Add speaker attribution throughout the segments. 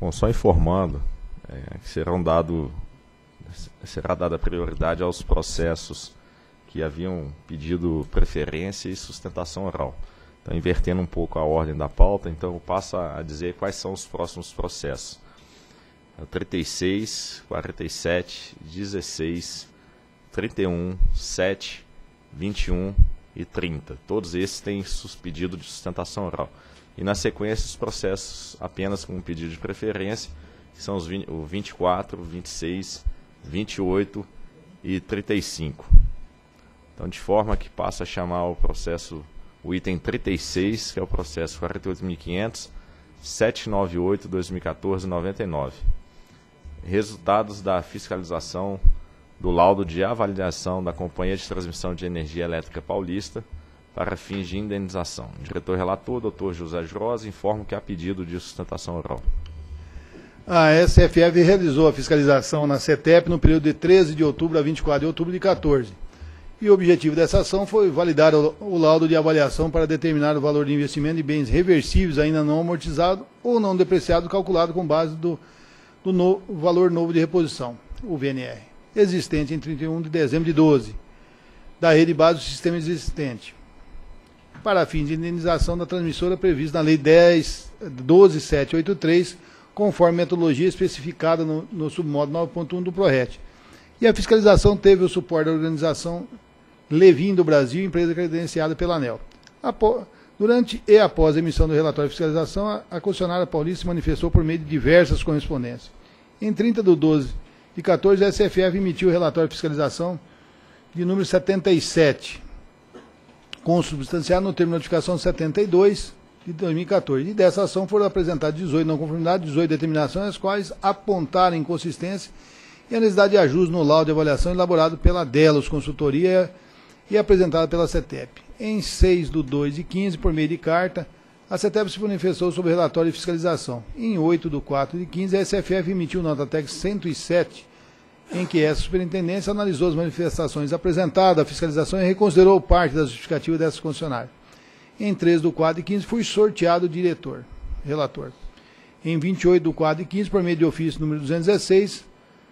Speaker 1: Bom, só informando que será dada prioridade aos processos que haviam pedido preferência e sustentação oral. Então, invertendo um pouco a ordem da pauta, então eu passo a dizer quais são os próximos processos. 36, 47, 16, 31, 7, 21 e 30. Todos esses têm pedido de sustentação oral. E na sequência os processos apenas com pedido de preferência, que são o 24, 26, 28 e 35. Então, de forma que passa a chamar o item 36, que é o processo 48.500, 798/2014-99. Resultados da fiscalização do laudo de avaliação da Companhia de Transmissão de Energia Elétrica Paulista para fins de indenização. Diretor relator, Dr. José Rosa, informo que há pedido de sustentação oral.
Speaker 2: A SFF realizou a fiscalização na CETEP no período de 13 de outubro a 24 de outubro de 2014. E o objetivo dessa ação foi validar o laudo de avaliação para determinar o valor de investimento de bens reversíveis ainda não amortizado ou não depreciado, calculado com base do valor novo de reposição, o VNR, existente em 31 de dezembro de 12, da rede base do sistema existente, para fins de indenização da transmissora prevista na Lei 12.783, conforme metodologia especificada no submodo 9.1 do PRORET. E a fiscalização teve o suporte da organização Levin do Brasil, empresa credenciada pela ANEEL. Durante e após a emissão do relatório de fiscalização, a concessionária paulista se manifestou por meio de diversas correspondências. Em 30 de 12 de 14, a SFF emitiu o relatório de fiscalização de número 77, consubstanciado no termo de notificação 72 de 2014. E dessa ação foram apresentadas 18 não conformidades, 18 determinações, as quais apontaram inconsistência e a necessidade de ajustes no laudo de avaliação elaborado pela Delos Consultoria e apresentada pela CETEP. Em 6 de 2 de 15, por meio de carta, a CETEP se manifestou sobre o relatório de fiscalização. Em 8 de 4 de 15, a SFF emitiu nota técnica 107, em que essa superintendência analisou as manifestações apresentadas à fiscalização e reconsiderou parte da justificativa dessa concessionária. Em 13 de 4 de 15, fui sorteado o relator. Em 28 de 4 de 15, por meio de ofício número 216,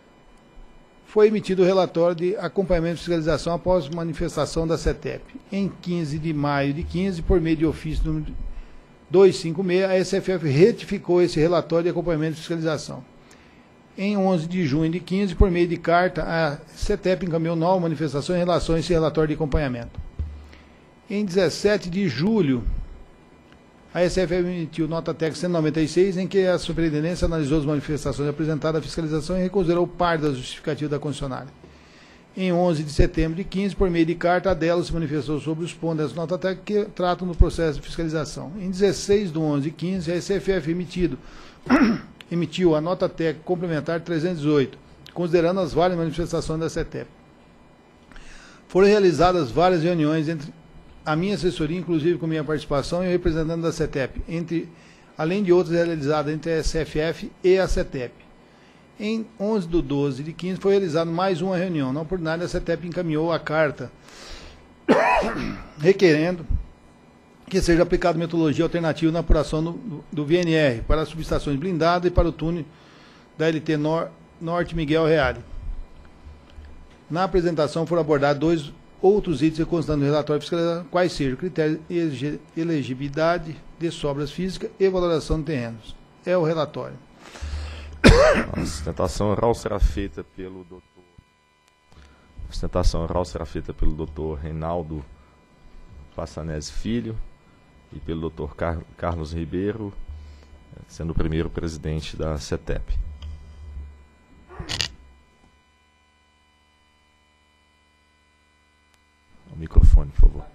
Speaker 2: foi emitido o relatório de acompanhamento e fiscalização após manifestação da CETEP. Em 15 de maio de 15, por meio de ofício número 256, a SFF retificou esse relatório de acompanhamento e fiscalização. Em 11 de junho de 15, por meio de carta, a CETEP encaminhou nova manifestação em relação a esse relatório de acompanhamento. Em 17 de julho, a SFF emitiu nota técnica 196, em que a superintendência analisou as manifestações apresentadas à fiscalização e reconsiderou parte da justificativa da concessionária. Em 11 de setembro de 15, por meio de carta, a Delos se manifestou sobre os pontos dessa nota técnica que tratam do processo de fiscalização. Em 16 de 11 de 15, a SFF emitiu a nota técnica complementar 318, considerando as várias manifestações da CETEP. Foram realizadas várias reuniões entre a minha assessoria, inclusive com minha participação, e o representante da CETEP, além de outras realizadas entre a SFF e a CETEP. Em 11 de 12 de 15 foi realizada mais uma reunião. Na oportunidade, a CETEP encaminhou a carta requerendo que seja aplicada metodologia alternativa na apuração do VNR para as subestações blindadas e para o túnel da LT Norte Miguel Reale. Na apresentação foram abordados dois outros itens constando no relatório fiscal, quais sejam critérios de elegibilidade de sobras físicas e valoração de terrenos. É o relatório.
Speaker 1: A sustentação oral será feita pelo Dr. Reinaldo Passanese Filho e pelo Dr. Carlos Ribeiro, sendo o primeiro presidente da CETEP. O microfone, por favor.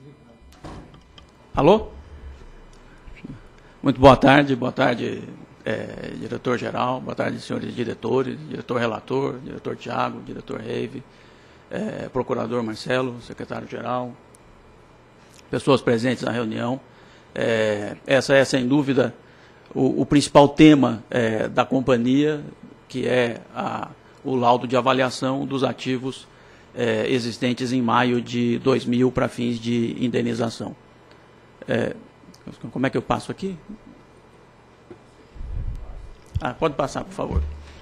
Speaker 3: Alô? Muito boa tarde, diretor-geral, boa tarde, senhores diretores, diretor-relator, diretor Tiago, diretor Reive, procurador Marcelo, secretário-geral, pessoas presentes na reunião. Essa é, sem dúvida, o principal tema da companhia, que é o laudo de avaliação dos ativos existentes em maio de 2000 para fins de indenização. Como é que eu passo aqui? Pode passar, por favor.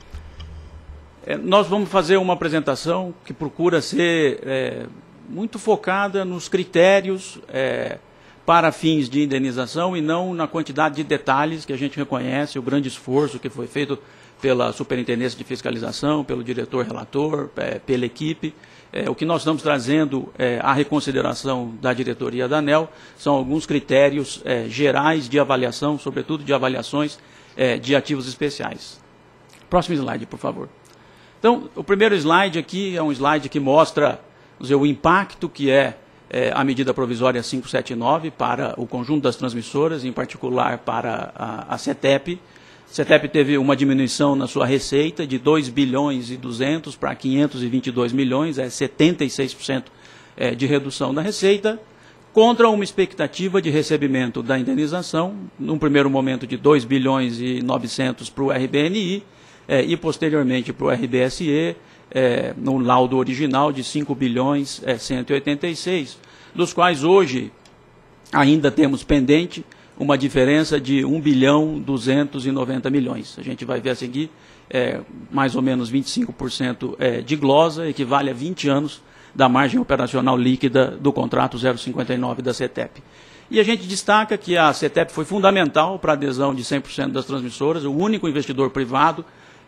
Speaker 3: Nós vamos fazer uma apresentação que procura ser muito focada nos critérios para fins de indenização e não na quantidade de detalhes que a gente reconhece, o grande esforço que foi feito pela Superintendência de Fiscalização, pelo diretor relator, pela equipe. O que nós estamos trazendo à reconsideração da diretoria da ANEEL são alguns critérios gerais de avaliação, sobretudo de avaliações de ativos especiais. Próximo slide, por favor. Então, o primeiro slide aqui é um slide que mostra o impacto que a medida provisória 579 para o conjunto das transmissoras, em particular para a CETEP. A CETEP teve uma diminuição na sua receita de 2 bilhões e 200 para 522 milhões, 76% de redução da receita, contra uma expectativa de recebimento da indenização, num primeiro momento de 2 bilhões e 900 para o RBNI e posteriormente para o RBSE, no laudo original de 5 bilhões 186, dos quais hoje ainda temos pendente uma diferença de 1 bilhão 290 milhões. A gente vai ver a seguir mais ou menos 25% de glosa, equivale a 20 anos da margem operacional líquida do contrato 059 da CETEP. E a gente destaca que a CETEP foi fundamental para a adesão de 100% das transmissoras, o único investidor privado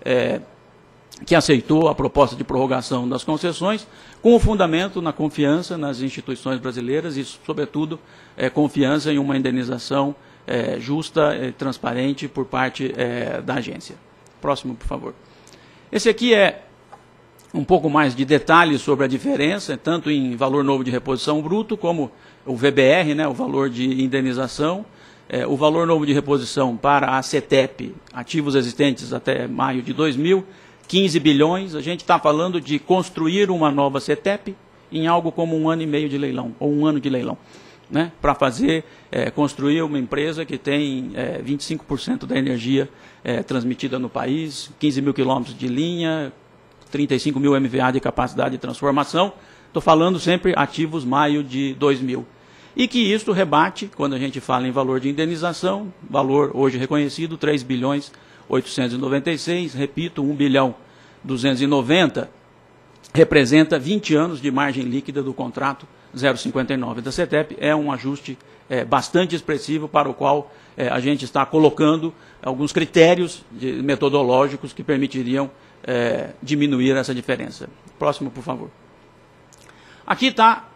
Speaker 3: que aceitou a proposta de prorrogação das concessões, com o fundamento na confiança nas instituições brasileiras e, sobretudo, confiança em uma indenização justa e transparente por parte da agência. Próximo, por favor. Esse aqui é um pouco mais de detalhes sobre a diferença, tanto em valor novo de reposição bruto, como o VBR, o valor de indenização, o valor novo de reposição para a CETEP, ativos existentes até maio de 2000, 15 bilhões, a gente está falando de construir uma nova CETEP em algo como 1 ano e meio de leilão, ou 1 ano de leilão, para construir uma empresa que tem 25% da energia transmitida no país, 15 mil quilômetros de linha, 35 mil MVA de capacidade de transformação. Estou falando sempre ativos maio de 2000. E que isto rebate, quando a gente fala em valor de indenização, valor hoje reconhecido, 3 bilhões 896, repito, 1 bilhão 290, representa 20 anos de margem líquida do contrato 059 da CETEP. É um ajuste bastante expressivo para o qual a gente está colocando alguns critérios metodológicos que permitiriam diminuir essa diferença. Próximo, por favor. Aqui está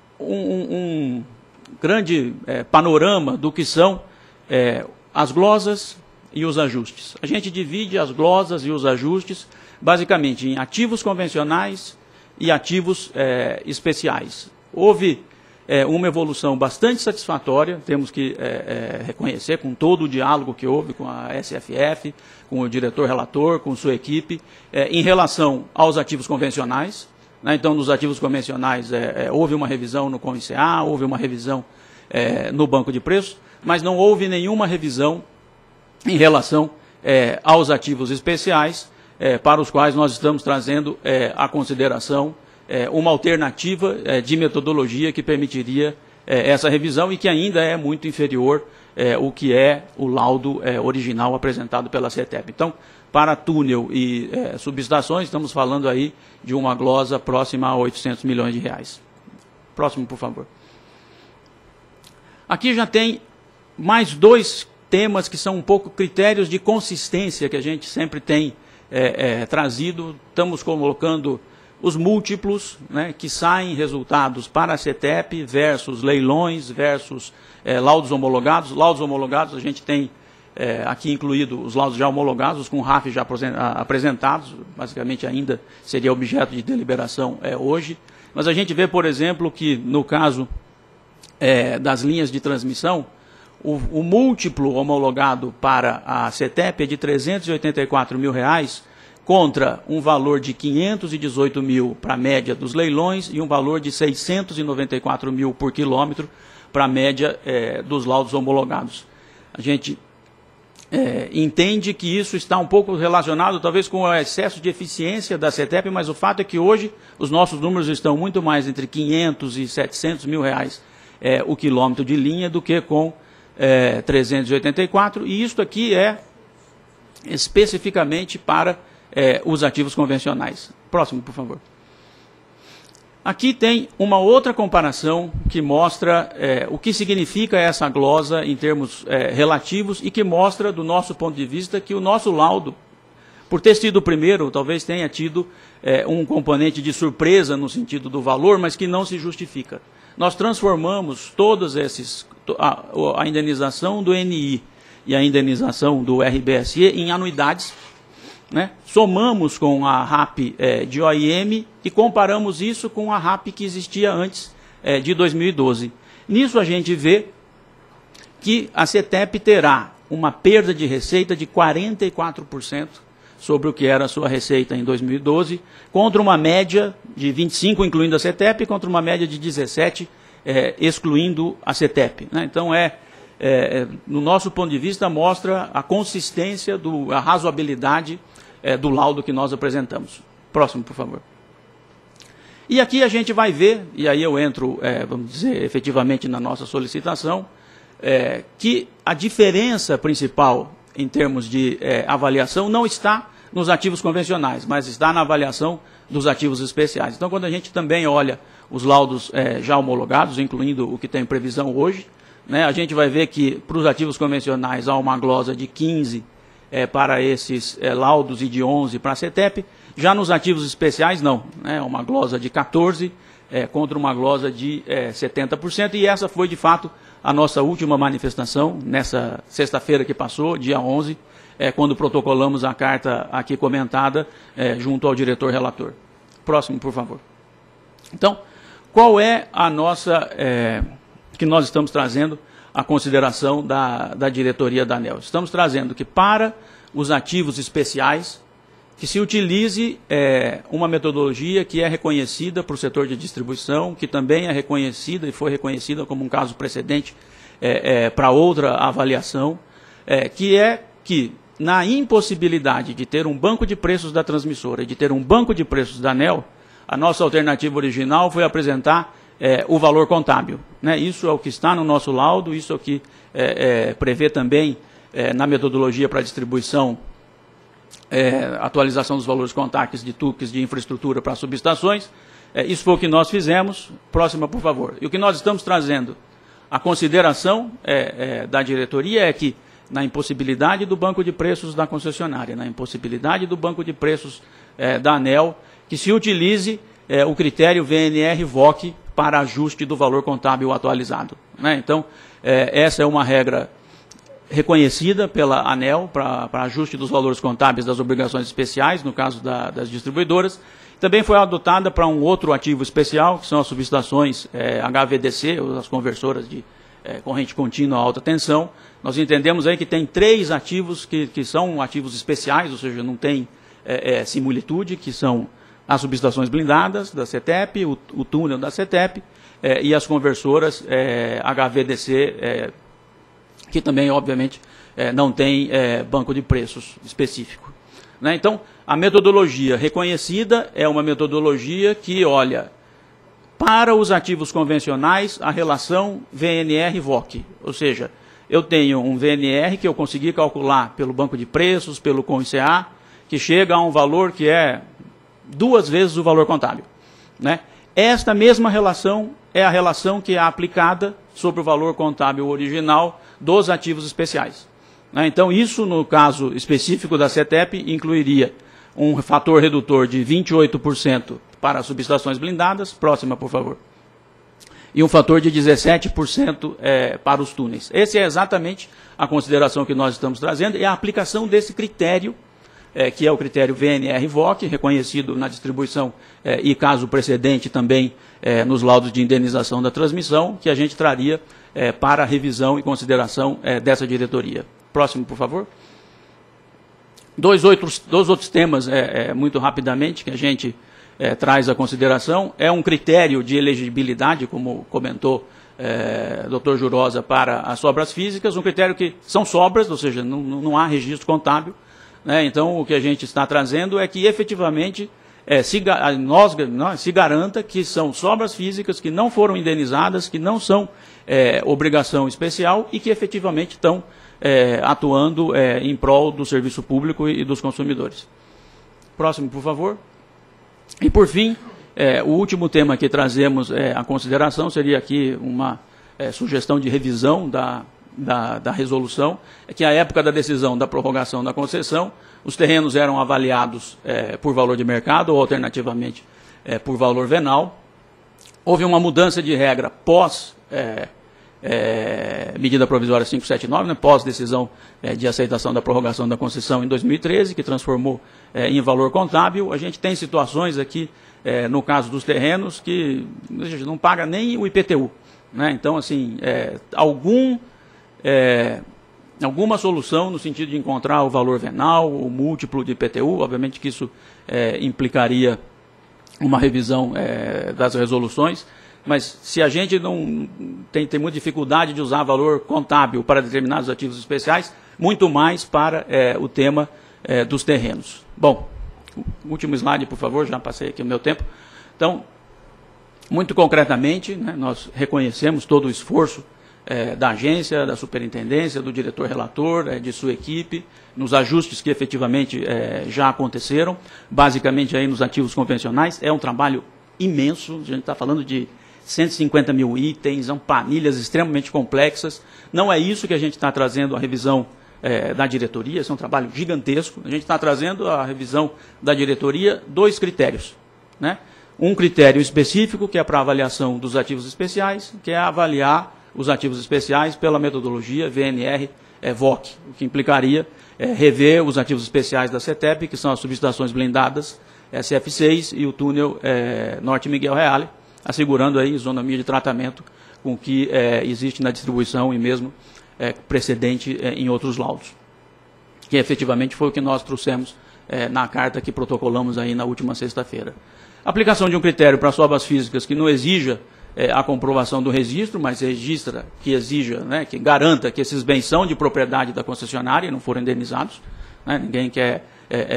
Speaker 3: um grande panorama do que são as glosas e os ajustes. A gente divide as glosas e os ajustes basicamente em ativos convencionais e ativos especiais. Houve uma evolução bastante satisfatória, temos que reconhecer, com todo o diálogo que houve com a SFF, com o diretor relator, com sua equipe, em relação aos ativos convencionais. Então, nos ativos convencionais, houve uma revisão no CONICA, houve uma revisão no banco de preços, mas não houve nenhuma revisão em relação aos ativos especiais, para os quais nós estamos trazendo a consideração uma alternativa de metodologia que permitiria essa revisão e que ainda é muito inferior o que é o laudo original apresentado pela CETEP. Então, para túnel e subestações, estamos falando aí de uma glosa próxima a 800 milhões de reais. Próximo, por favor. Aqui já tem mais 2 temas que são um pouco critérios de consistência que a gente sempre tem trazido. Estamos colocando os múltiplos, que saem resultados para a CETEP versus leilões versus laudos homologados. Laudos homologados, a gente tem aqui incluído os laudos já homologados, com RAF já apresentados, basicamente ainda seria objeto de deliberação hoje. Mas a gente vê, por exemplo, que no caso das linhas de transmissão, o múltiplo homologado para a CETEP é de R$ 384 mil, contra um valor de 518 mil para a média dos leilões e um valor de 694 mil por quilômetro para a média dos laudos homologados. A gente entende que isso está um pouco relacionado talvez com o excesso de eficiência da CETEP, mas o fato é que hoje os nossos números estão muito mais entre 500 e 700 mil reais o quilômetro de linha do que com 384, e isso aqui é especificamente para os ativos convencionais. Próximo, por favor. Aqui tem uma outra comparação que mostra o que significa essa glosa em termos relativos e que mostra, do nosso ponto de vista, que o nosso laudo, por ter sido o primeiro, talvez tenha tido um componente de surpresa no sentido do valor, mas que não se justifica. Nós transformamos todos esses, a indenização do NI e a indenização do RBSE em anuidades, né? Somamos com a RAP de OIM e comparamos isso com a RAP que existia antes de 2012. Nisso a gente vê que a CETEP terá uma perda de receita de 44% sobre o que era a sua receita em 2012, contra uma média de 25%, incluindo a CETEP, contra uma média de 17%, excluindo a CETEP, né? Então, no nosso ponto de vista, mostra a consistência, a razoabilidade do laudo que nós apresentamos. Próximo, por favor. E aqui a gente vai ver, e aí eu entro, vamos dizer, efetivamente na nossa solicitação, que a diferença principal em termos de avaliação não está nos ativos convencionais, mas está na avaliação dos ativos especiais. Então, quando a gente também olha os laudos já homologados, incluindo o que tem previsão hoje, né, a gente vai ver que para os ativos convencionais há uma glosa de 15 para esses laudos e de 11 para a CETEP. Já nos ativos especiais, não, né, uma glosa de 14 contra uma glosa de 70%, e essa foi, de fato, a nossa última manifestação, nessa sexta-feira que passou, dia 11, quando protocolamos a carta aqui comentada junto ao diretor relator. Próximo, por favor. Então, qual é a nossa, que nós estamos trazendo a consideração da diretoria da ANEEL? Estamos trazendo que para os ativos especiais, que se utilize uma metodologia que é reconhecida para o setor de distribuição, que também é reconhecida e foi reconhecida como um caso precedente para outra avaliação, que na impossibilidade de ter um banco de preços da transmissora e de ter um banco de preços da ANEEL, a nossa alternativa original foi apresentar o valor contábil, né? Isso é o que está no nosso laudo, isso é o que prevê também na metodologia para distribuição, atualização dos valores contábeis de TUCs de infraestrutura para subestações. Isso foi o que nós fizemos. Próxima, por favor. E o que nós estamos trazendo, a consideração da diretoria é que, na impossibilidade do banco de preços da concessionária, na impossibilidade do banco de preços da ANEEL, que se utilize o critério VNR-VOC para ajuste do valor contábil atualizado, né? Então, essa é uma regra reconhecida pela ANEEL para ajuste dos valores contábeis das obrigações especiais, no caso das distribuidoras. Também foi adotada para um outro ativo especial, que são as subestações HVDC, ou as conversoras de corrente contínua alta tensão. Nós entendemos aí que tem 3 ativos que são ativos especiais, ou seja, não tem similitude, que são as subestações blindadas da CETEP, o túnel da CETEP e as conversoras HVDC, que também, obviamente, não tem banco de preços específico, né? Então, a metodologia reconhecida é uma metodologia que olha para os ativos convencionais a relação VNR-VOC, ou seja, eu tenho um VNR que eu consegui calcular pelo banco de preços, pelo CONCA, que chega a um valor que é 2 vezes o valor contábil, né? Esta mesma relação é a relação que é aplicada sobre o valor contábil original dos ativos especiais, né? Então, isso, no caso específico da CETEP, incluiria um fator redutor de 28% para as subestações blindadas. Próxima, por favor. E um fator de 17% para os túneis. Essa é exatamente a consideração que nós estamos trazendo, e a aplicação desse critério, que é o critério VNR-VOC, reconhecido na distribuição e caso precedente também nos laudos de indenização da transmissão, que a gente traria para a revisão e consideração dessa diretoria. Próximo, por favor. Dois outros temas, muito rapidamente, que a gente traz à consideração. É um critério de elegibilidade, como comentou Dr. Jurosa, para as sobras físicas, um critério que são sobras, ou seja, não há registro contábil, né? Então, o que a gente está trazendo é que, efetivamente, se garanta que são sobras físicas que não foram indenizadas, que não são obrigação especial e que, efetivamente, estão atuando em prol do serviço público e dos consumidores. Próximo, por favor. E, por fim, o último tema que trazemos à consideração seria aqui uma sugestão de revisão da resolução, que à época da decisão da prorrogação da concessão, os terrenos eram avaliados por valor de mercado ou, alternativamente, por valor venal. Houve uma mudança de regra pós medida provisória 579, né, pós decisão de aceitação da prorrogação da concessão em 2013, que transformou em valor contábil. A gente tem situações aqui, no caso dos terrenos, que a gente não paga nem o IPTU. Né? Então, assim, alguma solução no sentido de encontrar o valor venal, o múltiplo de IPTU, obviamente que isso implicaria uma revisão das resoluções, mas se a gente não tem muita dificuldade de usar valor contábil para determinados ativos especiais, muito mais para o tema dos terrenos. Bom, último slide, por favor, já passei aqui o meu tempo. Então, muito concretamente, né, nós reconhecemos todo o esforço da agência, da superintendência, do diretor relator, de sua equipe, nos ajustes que efetivamente já aconteceram, basicamente aí nos ativos convencionais. É um trabalho imenso, a gente está falando de 150 mil itens, são planilhas extremamente complexas. Não é isso que a gente está trazendo a revisão da diretoria, esse é um trabalho gigantesco. A gente está trazendo a revisão da diretoria 2 critérios. Né? Um critério específico, que é para avaliação dos ativos especiais, que é avaliar os ativos especiais pela metodologia VNR-VOC, o que implicaria rever os ativos especiais da CETEP, que são as subestações blindadas SF6 e o túnel Norte Miguel Reale, assegurando aí isonomia de tratamento com o que existe na distribuição e mesmo precedente em outros laudos. Que efetivamente foi o que nós trouxemos na carta que protocolamos aí na última sexta-feira. Aplicação de um critério para as obras físicas que não exija a comprovação do registro, mas registra, que exija, né, que garanta que esses bens são de propriedade da concessionária e não foram indenizados. Né? Ninguém quer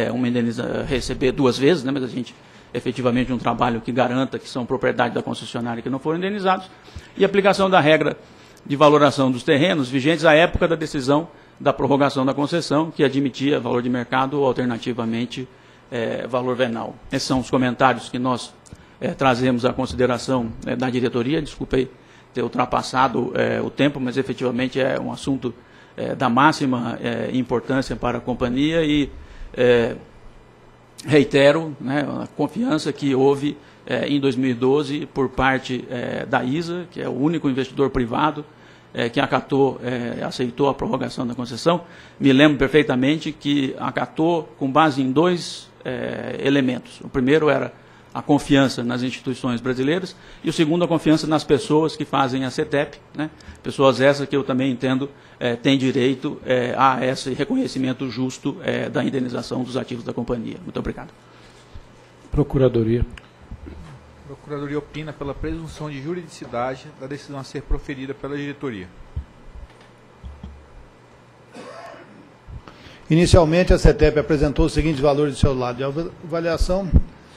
Speaker 3: receber 2 vezes, né, mas a gente efetivamente um trabalho que garanta que são propriedade da concessionária que não foram indenizados. E aplicação da regra de valoração dos terrenos vigentes à época da decisão da prorrogação da concessão, que admitia valor de mercado ou, alternativamente, valor venal. Esses são os comentários que nós trazemos à consideração da diretoria. Desculpei ter ultrapassado o tempo, mas efetivamente é um assunto da máxima importância para a companhia e reitero, né, a confiança que houve em 2012 por parte da ISA, que é o único investidor privado que aceitou a prorrogação da concessão. Me lembro perfeitamente que acatou com base em 2 elementos. O primeiro era a confiança nas instituições brasileiras e o segundo, a confiança nas pessoas que fazem a CETEP, né? Pessoas essas que eu também entendo têm direito a esse reconhecimento justo da indenização dos ativos da companhia. Muito obrigado.
Speaker 4: Procuradoria.
Speaker 5: A Procuradoria opina pela presunção de juridicidade da decisão a ser proferida pela diretoria.
Speaker 2: Inicialmente, a CETEP apresentou os seguintes valores de seu lado de avaliação.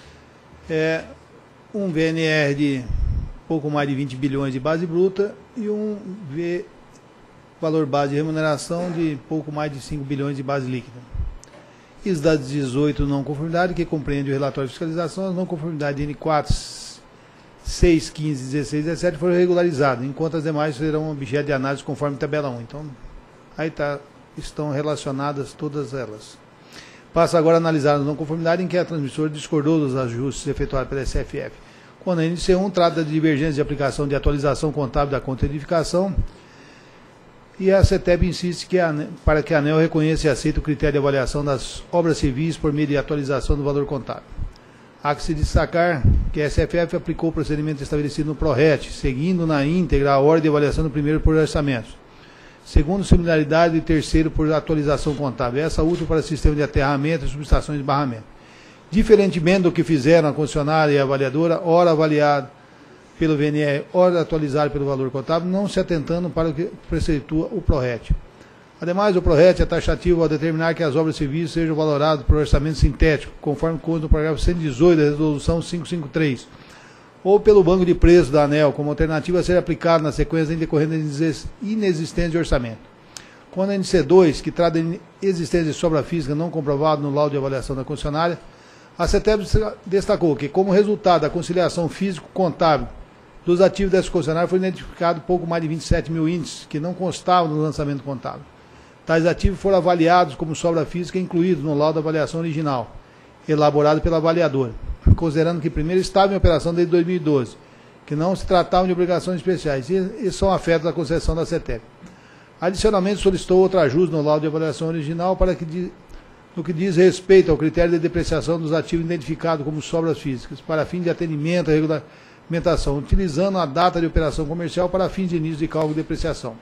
Speaker 2: Um VNR de pouco mais de 20 bilhões de base bruta e um valor base de remuneração de pouco mais de 5 bilhões de base líquida. E os dados 18 não conformidade, que compreende o relatório de fiscalização, as não conformidades de N4, 6, 15, 16 e 17 foram regularizadas, enquanto as demais serão objeto de análise conforme tabela 1. Então, aí estão relacionadas todas elas. Passa agora a analisar as não conformidades em que a transmissora discordou dos ajustes efetuados pela SFF. Quando a NC1 trata de divergência de aplicação de atualização contábil da conta de edificação, e a CETEP insiste para que a ANEEL reconheça e aceite o critério de avaliação das obras civis por meio de atualização do valor contábil. Há que se destacar que a SFF aplicou o procedimento estabelecido no PRORET, seguindo na íntegra a ordem de avaliação do primeiro por orçamentos. Segundo, similaridade e terceiro por atualização contábil. Essa útil para sistema de aterramento e subestações de barramento. Diferentemente do que fizeram a concessionária e a avaliadora, ora avaliado pelo VNR, ora atualizado pelo valor contábil, não se atentando para o que preceitua o PRORET. Ademais, o PRORET é taxativo ao determinar que as obras civis sejam valoradas por orçamento sintético, conforme consta no parágrafo 118 da Resolução 553, ou pelo banco de preços da ANEEL, como alternativa a ser aplicado na sequência em decorrência da inexistência de orçamento. Quando a NC2, que trata de existência de sobra física não comprovada no laudo de avaliação da concessionária, a CETEP destacou que, como resultado da conciliação físico-contábil dos ativos dessa concessionária, foi identificado pouco mais de 27 mil índices que não constavam no lançamento contábil. Tais ativos foram avaliados como sobra física e incluídos no laudo de avaliação original, elaborado pela avaliadora, considerando que primeiro estava em operação desde 2012, que não se tratavam de obrigações especiais e são afetos da concessão da CETEP. Adicionalmente, solicitou outro ajuste no laudo de avaliação original para que, no que diz respeito ao critério de depreciação dos ativos identificados como sobras físicas, para fim de atendimento à regulamentação, utilizando a data de operação comercial para fins de início de cálculo de depreciação.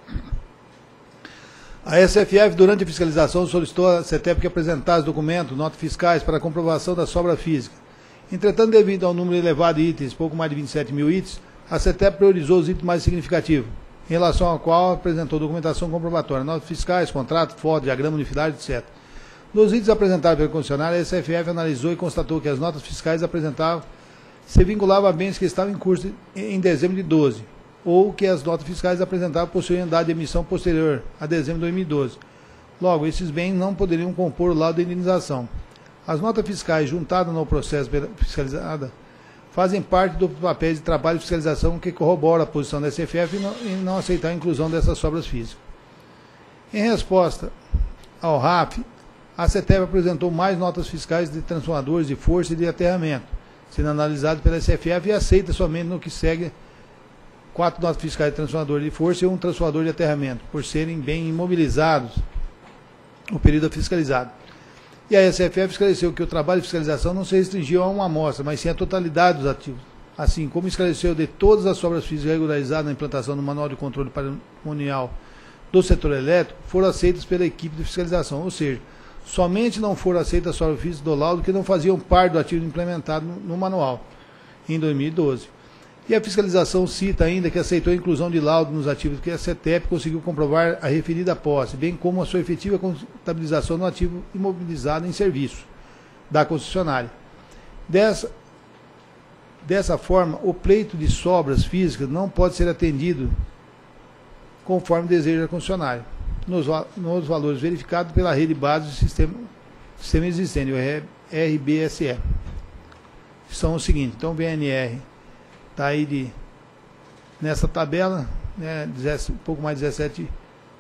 Speaker 2: A SFF, durante a fiscalização, solicitou à CETEP que apresentasse documentos, notas fiscais, para a comprovação da sobra física. Entretanto, devido ao número elevado de itens, pouco mais de 27 mil itens, a CETEP priorizou os itens mais significativos, em relação ao qual apresentou documentação comprobatória, notas fiscais, contrato, foto, diagrama unificado, etc. Dos itens apresentados pelo concessionário, a SFF analisou e constatou que as notas fiscais apresentavam se vinculavam a bens que estavam em curso em dezembro de 12, ou que as notas fiscais apresentavam possuíam data de emissão posterior a dezembro de 2012. Logo, esses bens não poderiam compor o laudo de indenização. As notas fiscais juntadas no processo fiscalizado fazem parte do papel de trabalho de fiscalização que corrobora a posição da SFF em não aceitar a inclusão dessas sobras físicas. Em resposta ao RAF, a CETEP apresentou mais notas fiscais de transformadores de força e de aterramento, sendo analisado pela SFF e aceita somente no que segue 4 notas fiscais de transformador de força e um transformador de aterramento, por serem bem imobilizados no período fiscalizado. E a SFF esclareceu que o trabalho de fiscalização não se restringiu a uma amostra, mas sim a totalidade dos ativos. Assim como esclareceu de todas as sobras físicas regularizadas na implantação do Manual de Controle Patrimonial do setor elétrico, foram aceitas pela equipe de fiscalização, ou seja, somente não foram aceitas as sobras físicas do laudo que não faziam parte do ativo implementado no manual, em 2012. E a fiscalização cita ainda que aceitou a inclusão de laudo nos ativos que a CETEP conseguiu comprovar a referida posse, bem como a sua efetiva contabilização no ativo imobilizado em serviço da concessionária. Dessa forma, o pleito de sobras físicas não pode ser atendido conforme deseja a concessionária, nos valores verificados pela rede base do sistema existente, o RBSE. São os seguintes, então o VNR está aí nessa tabela, né, um pouco mais de 17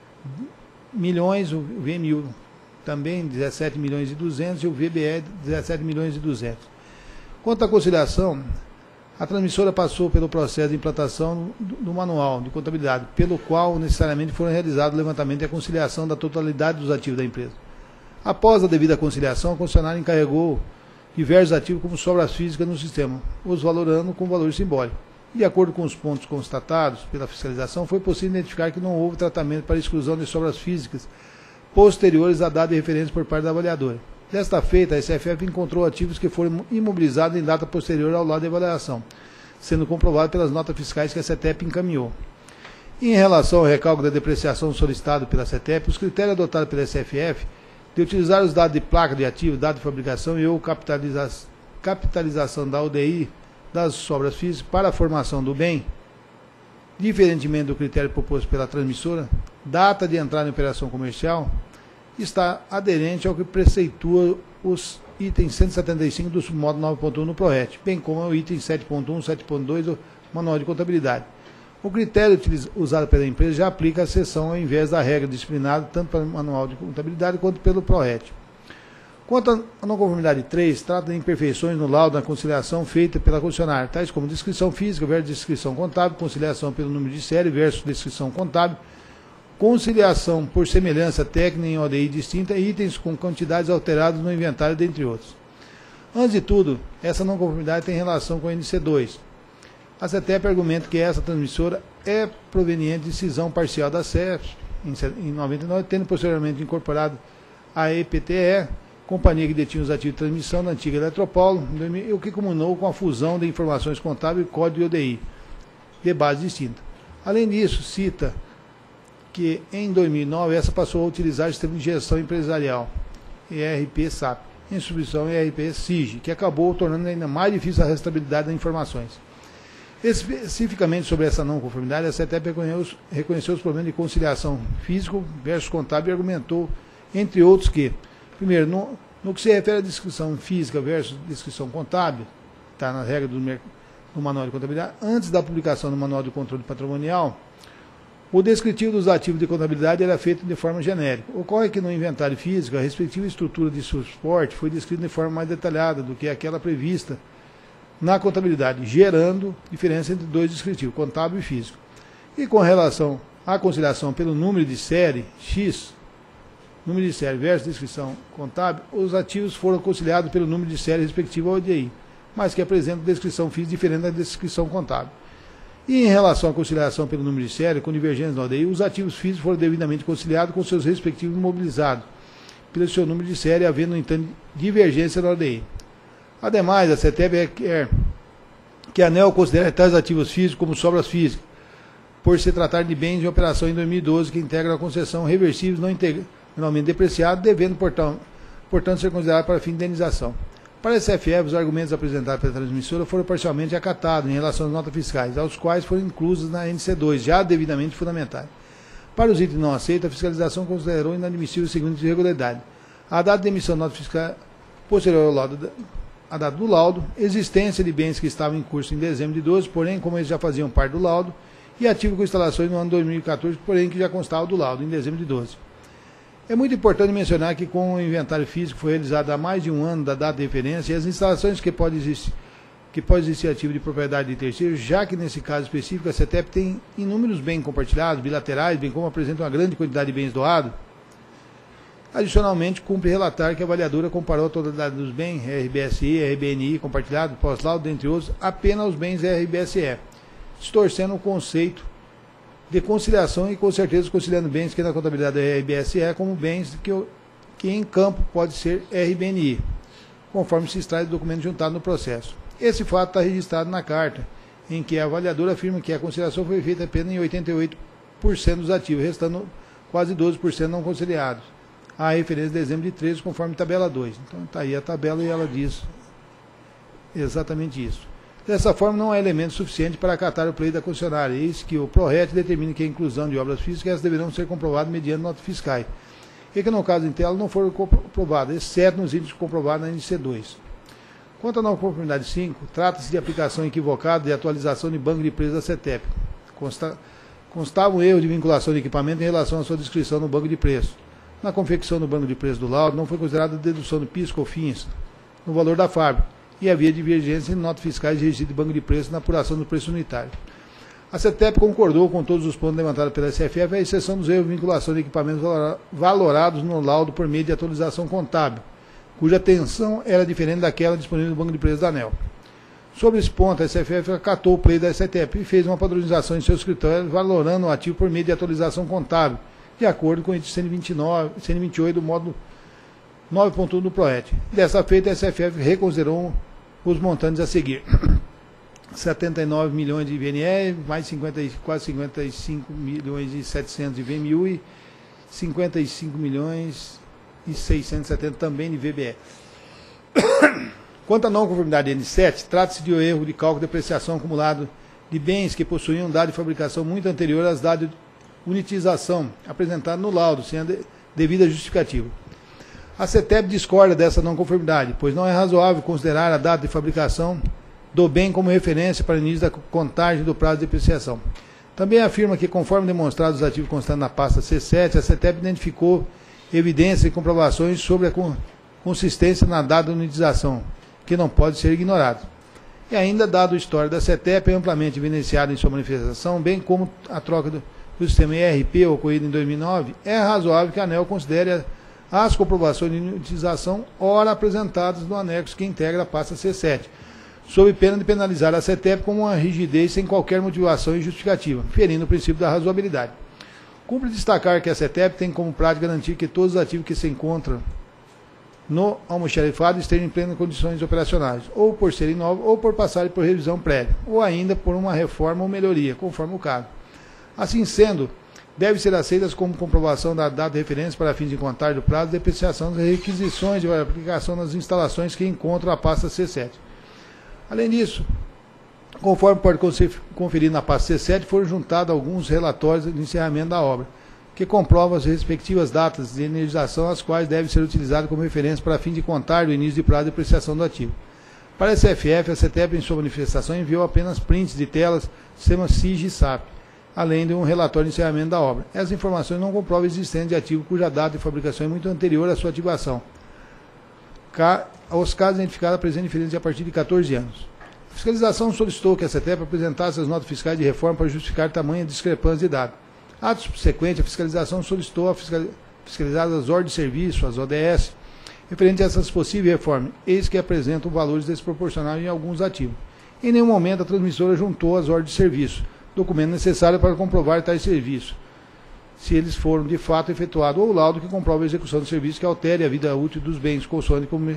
Speaker 2: milhões, o VMU também 17 milhões e 200 e o VBE 17 milhões e 200. Quanto à conciliação, a transmissora passou pelo processo de implantação do manual de contabilidade, pelo qual necessariamente foram realizados o levantamento e a conciliação da totalidade dos ativos da empresa. Após a devida conciliação, a concessionária encarregou diversos ativos como sobras físicas no sistema, os valorando com valor simbólico. De acordo com os pontos constatados pela fiscalização, foi possível identificar que não houve tratamento para exclusão de sobras físicas posteriores à data de referência por parte da avaliadora. Desta feita, a SFF encontrou ativos que foram imobilizados em data posterior ao laudo de avaliação, sendo comprovado pelas notas fiscais que a CETEP encaminhou. Em relação ao recálculo da depreciação solicitado pela CETEP, os critérios adotados pela SFF de utilizar os dados de placa de ativo, dado de fabricação e ou capitalização da UDI das sobras físicas para a formação do bem, diferentemente do critério proposto pela transmissora, data de entrada em operação comercial, está aderente ao que preceitua os itens 175 do submódulo 9.1 no PRORET, bem como o item 7.1 e 7.2 do Manual de Contabilidade. O critério usado pela empresa já aplica a seção ao invés da regra disciplinada, tanto para o Manual de Contabilidade quanto pelo PRORET. Quanto à não conformidade 3, trata de imperfeições no laudo da conciliação feita pela concessionária, tais como descrição física versus descrição contábil, conciliação pelo número de série versus descrição contábil, conciliação por semelhança técnica em ODI distinta e itens com quantidades alteradas no inventário, dentre outros. Antes de tudo, essa não conformidade tem relação com o NC2. A CETEP argumenta que essa transmissora é proveniente de cisão parcial da CEF em 99, tendo posteriormente incorporado a EPTE, companhia que detinha os ativos de transmissão da antiga Eletropaulo, o que culminou com a fusão de informações contábeis e código de ODI, de base distinta. Além disso, cita que em 2009 essa passou a utilizar o sistema de gestão empresarial, ERP-SAP, em substituição ERP-SIG, que acabou tornando ainda mais difícil a restabilidade das informações. Especificamente sobre essa não conformidade, a CETEP reconheceu os problemas de conciliação físico versus contábil e argumentou, entre outros, que, primeiro, no que se refere à descrição física versus descrição contábil, está na regra do Manual de Contabilidade, antes da publicação do Manual de Controle Patrimonial, o descritivo dos ativos de contabilidade era feito de forma genérica. Ocorre que no inventário físico, a respectiva estrutura de suporte foi descrita de forma mais detalhada do que aquela prevista na contabilidade, gerando diferença entre dois descritivos, contábil e físico. E com relação à conciliação pelo número de série, X, número de série versus descrição contábil, os ativos foram conciliados pelo número de série respectivo ao ODI, mas que apresentam descrição física diferente da descrição contábil. E em relação à conciliação pelo número de série, com divergência no ODI, os ativos físicos foram devidamente conciliados com seus respectivos imobilizados, pelo seu número de série, havendo, no entanto, divergência no ODI. Ademais, a CETEP quer que a ANEEL considere tais ativos físicos como sobras físicas, por se tratar de bens em operação em 2012 que integram a concessão reversíveis não integralmente depreciados, devendo, portanto, ser considerados para fim de indenização. Para a SFF, os argumentos apresentados pela transmissora foram parcialmente acatados em relação às notas fiscais, aos quais foram inclusos na NC2, já devidamente fundamentados. Para os itens não aceitos, a fiscalização considerou inadmissível a seguinte irregularidade: a data de emissão de nota fiscal posterior ao laudo, a data do laudo, existência de bens que estavam em curso em dezembro de 12, porém, como eles já faziam parte do laudo, e ativo com instalações no ano 2014, porém, que já constava do laudo, em dezembro de 12. É muito importante mencionar que, com o inventário físico foi realizado há mais de um ano da data de referência, e as instalações que pode existir ativo de propriedade de terceiros, já que, nesse caso específico, a CETEP tem inúmeros bens compartilhados, bilaterais, bem como apresenta uma grande quantidade de bens doados. Adicionalmente, cumpre relatar que a avaliadora comparou a totalidade dos bens, RBSI, RBNI, compartilhado, pós-laudo, dentre outros, apenas os bens RBSE, distorcendo o conceito de conciliação e, com certeza, conciliando bens que na contabilidade é RBSE como bens que em campo pode ser RBNI, conforme se extrai do documento juntado no processo. Esse fato está registrado na carta, em que a avaliadora afirma que a conciliação foi feita apenas em 88% dos ativos, restando quase 12% não conciliados. A referência de dezembro de 13, conforme tabela 2. Então está aí a tabela e ela diz exatamente isso. Dessa forma, não há elemento suficiente para acatar o pleito da concessionária, eis que o PRORET determina que a inclusão de obras físicas deverão ser comprovadas mediante notas fiscais, e que no caso inteiro não foram comprovadas, exceto nos índices comprovados na índice 2. Quanto à não conformidade 5, trata-se de aplicação equivocada de atualização de banco de preços da CETEP. Constava um erro de vinculação de equipamento em relação à sua descrição no banco de preços. Na confecção do banco de preços do laudo, não foi considerada a dedução do PIS, COFINS no valor da fábrica, e havia divergência em notas fiscais de registro de banco de preços na apuração do preço unitário. A CETEP concordou com todos os pontos levantados pela SFF, à exceção dos erros de vinculação de equipamentos valorados no laudo por meio de atualização contábil, cuja atenção era diferente daquela disponível no banco de preços da ANEEL. Sobre esse ponto, a SFF acatou o pleito da CETEP e fez uma padronização em seu escritório, valorando o ativo por meio de atualização contábil, de acordo com o item 128 do módulo 9.1 do PROET. Dessa feita, a SFF reconsiderou os montantes a seguir: 79 milhões de IVNE, mais quase 55 milhões e 700 de VMU e 55 milhões e 670 também de VBE. Quanto à não conformidade N7, trata-se de um erro de cálculo de depreciação acumulado de bens que possuíam data de fabricação muito anterior às datas de unitização apresentado no laudo, sem a devida justificativa. A CETEP discorda dessa não conformidade, pois não é razoável considerar a data de fabricação do bem como referência para o início da contagem do prazo de depreciação. Também afirma que, conforme demonstrado os ativos constantes na pasta C7, a CETEP identificou evidências e comprovações sobre a consistência na data de unitização, que não pode ser ignorado. E ainda, dado o histórico da CETEP, é amplamente evidenciado em sua manifestação, bem como a troca do sistema ERP ocorrido em 2009, é razoável que a ANEEL considere as comprovações de utilização ora apresentadas no anexo que integra a pasta C7, sob pena de penalizar a CETEP com uma rigidez sem qualquer motivação e justificativa, ferindo o princípio da razoabilidade. Cumpre destacar que a CETEP tem como prática garantir que todos os ativos que se encontram no almoxarifado estejam em plenas condições operacionais, ou por serem novos, ou por passarem por revisão prévia, ou ainda por uma reforma ou melhoria, conforme o caso. Assim sendo, deve ser aceitas como comprovação da data de referência para fins de contagem do prazo de depreciação das requisições de aplicação nas instalações que encontram a pasta C7. Além disso, Conforme pode conferir na pasta C7, foram juntados alguns relatórios de encerramento da obra, que comprovam as respectivas datas de energização, as quais devem ser utilizadas como referência para fim de contar do início de prazo de apreciação do ativo. Para a CFF, a CETEP, em sua manifestação, enviou apenas prints de telas do sistema SIG e SAP, além de um relatório de encerramento da obra. Essas informações não comprovam a existência de ativo cuja data de fabricação é muito anterior à sua ativação. Aos casos identificados, apresentam diferença a partir de 14 anos. A fiscalização solicitou que a CETEP apresentasse as notas fiscais de reforma para justificar tamanha discrepância de dados. Ato subsequente, a fiscalização solicitou a fiscalizar as ordens de serviço, as ODS, referente a essas possíveis reformas, eis que apresentam valores desproporcionais em alguns ativos. Em nenhum momento a transmissora juntou as ordens de serviço, documento necessário para comprovar tais serviços, se eles foram de fato efetuados, ou laudo que comprova a execução do serviço que altere a vida útil dos bens, consoante como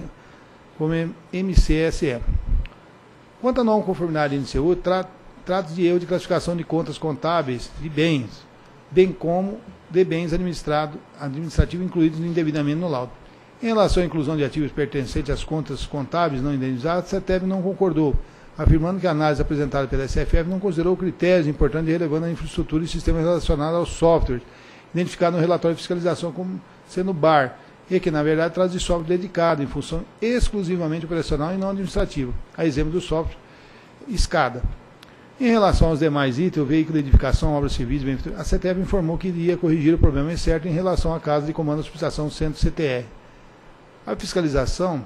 Speaker 2: MCSE. Quanto à não conformidade de NCU, trata-se de erro de classificação de contas contábeis de bens, bem como de bens administrativos incluídos indevidamente no laudo. Em relação à inclusão de ativos pertencentes às contas contábeis não indenizadas, a CETEP não concordou, afirmando que a análise apresentada pela SFF não considerou critérios importantes e relevantes na infraestrutura e sistemas relacionados ao software, identificado no relatório de fiscalização como sendo BAR, e que, na verdade, traz de software dedicado, em função exclusivamente operacional e não administrativa, a exemplo do software SCADA. Em relação aos demais itens, o veículo de edificação, obras civis, a CETEP informou que iria corrigir o problema excerto em relação à casa de comando da subestação Centro CTR. A fiscalização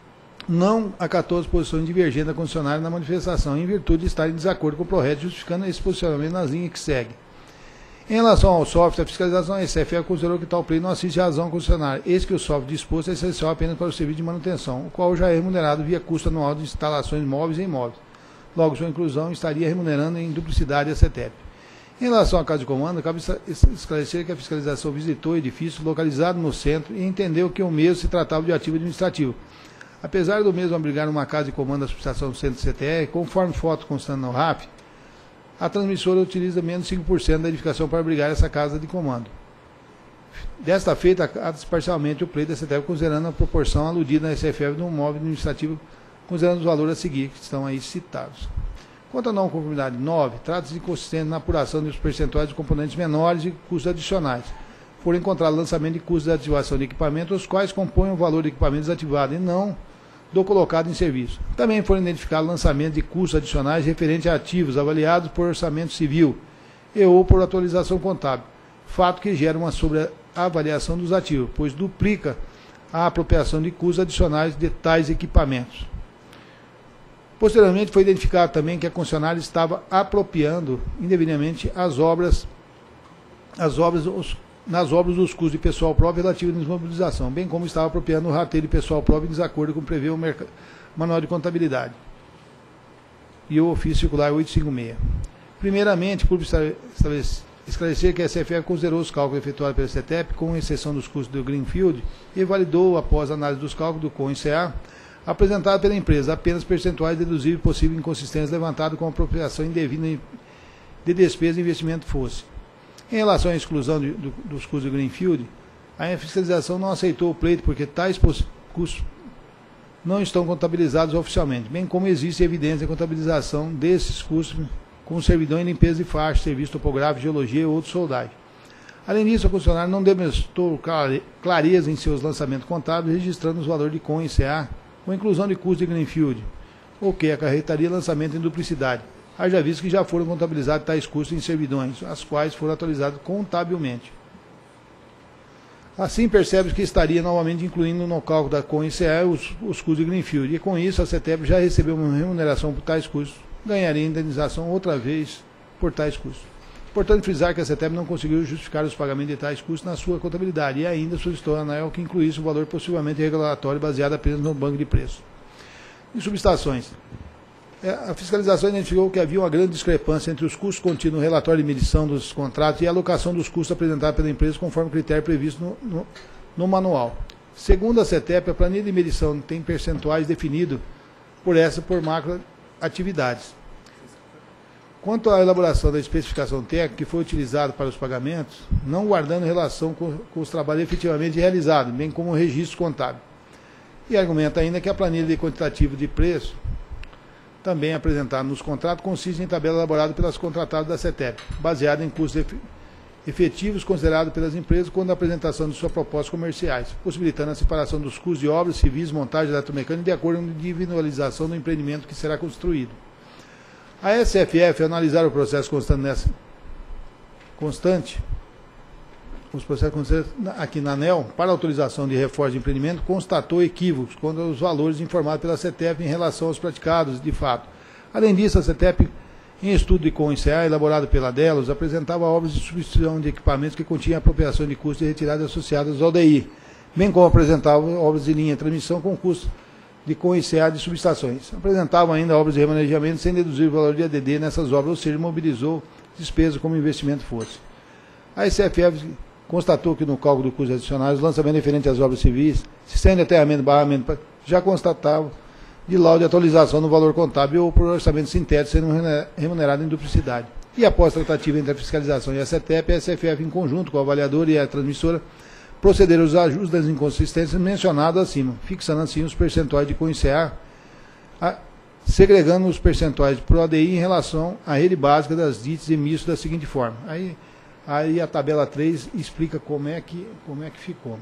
Speaker 2: não acatou as posições divergentes da concessionária na manifestação, em virtude de estar em desacordo com o PRORET, justificando esse posicionamento nas linhas que segue. Em relação ao software, a fiscalização da SFF considerou que tal play não assiste à razão concessionária, eis que o software disposto é essencial apenas para o serviço de manutenção, o qual já é remunerado via custo anual de instalações móveis e imóveis. Logo, sua inclusão estaria remunerando em duplicidade a CETEP. Em relação à casa de comando, cabe esclarecer que a fiscalização visitou o edifício localizado no centro e entendeu que o mesmo se tratava de ativo administrativo. Apesar do mesmo abrigar uma casa de comando da subestação do Centro CTR, conforme foto constando no RAF, a transmissora utiliza menos de 5% da edificação para abrigar essa casa de comando. Desta feita, acata-se parcialmente o pleito da CETEP, considerando a proporção aludida na SFF de um móvel administrativo, considerando os valores a seguir, que estão aí citados. Quanto à não conformidade 9, trata-se de inconsistência na apuração dos percentuais de componentes menores e custos adicionais. Foram encontrados lançamento de custos de ativação de equipamento, os quais compõem o valor do equipamento desativado e não do colocado em serviço. Também foram identificados lançamentos de custos adicionais referentes a ativos avaliados por orçamento civil e ou por atualização contábil, fato que gera uma sobreavaliação dos ativos, pois duplica a apropriação de custos adicionais de tais equipamentos. Posteriormente, foi identificado também que a concessionária estava apropriando indevidamente nas obras dos custos de pessoal próprio relativo à desmobilização, bem como estava apropriando o rateio de pessoal próprio em desacordo com o prevê o Manual de Contabilidade e o ofício circular 856. Primeiramente, por esclarecer que a SFF considerou os cálculos efetuados pela CETEP, com exceção dos custos do Greenfield, e validou, após a análise dos cálculos do CONCA, apresentado pela empresa, apenas percentuais deduzíveis possível inconsistências levantadas com apropriação indevida de despesa e investimento fosse. Em relação à exclusão dos custos do Greenfield, a fiscalização não aceitou o pleito porque tais custos não estão contabilizados oficialmente, bem como existe evidência de contabilização desses custos com servidão em limpeza de faixa, serviço topográfico, geologia e outros soldados. Além disso, a concessionária não demonstrou clareza em seus lançamentos contábeis, registrando os valores de CON e CA, com inclusão de custos de Greenfield, o que acarretaria lançamento em duplicidade, haja visto que já foram contabilizados tais custos em servidões, as quais foram atualizadas contabilmente. Assim, percebe-se que estaria novamente incluindo no cálculo da CON e CA os custos de Greenfield, e com isso a CETEP já recebeu uma remuneração por tais custos, ganharia indenização outra vez por tais custos. Importante frisar que a CETEP não conseguiu justificar os pagamentos de tais custos na sua contabilidade e ainda solicitou à ANEEL que incluísse o valor possivelmente regulatório baseado apenas no banco de preço. Em subestações, a fiscalização identificou que havia uma grande discrepância entre os custos contidos no relatório de medição dos contratos e a alocação dos custos apresentados pela empresa conforme o critério previsto no manual. Segundo a CETEP, a planilha de medição tem percentuais definidos por macro atividades. Quanto à elaboração da especificação técnica que foi utilizada para os pagamentos, não guardando relação com os trabalhos efetivamente realizados, bem como o registro contábil. E argumenta ainda que a planilha de quantitativo de preço também apresentado nos contratos, consiste em tabela elaborada pelas contratadas da CETEP, baseada em custos efetivos considerados pelas empresas quando a apresentação de suas propostas comerciais, possibilitando a separação dos custos de obras civis, montagem eletromecânica de acordo com a individualização do empreendimento que será construído. A SFF, ao analisar o processo os processos constantes aqui na ANEEL, para autorização de reforço de empreendimento, constatou equívocos quanto aos valores informados pela CETEP em relação aos praticados de fato. Além disso, a CETEP, em estudo com o ICA, elaborado pela Delos, apresentava obras de substituição de equipamentos que continham apropriação de custos de retirada associadas ao DI, bem como apresentava obras de linha de transmissão com custos de com ICA de subestações. Apresentavam ainda obras de remanejamento sem deduzir o valor de ADD nessas obras, ou seja, mobilizou despesas como investimento fosse. A SFF constatou que no cálculo do custo adicional, os lançamentos referentes às obras civis, sistema de aterramento, barramento, já constatavam de laudo de atualização no valor contábil ou por orçamento sintético sendo remunerado em duplicidade. E após tratativa entre a fiscalização e a CETEP, a SFF, em conjunto com o avaliador e a transmissora, procederam aos ajustes das inconsistências mencionadas acima, fixando assim os percentuais de CONCA, segregando os percentuais para o ADI em relação à rede básica das DITs e misto da seguinte forma. Aí a tabela 3 explica como é que ficou.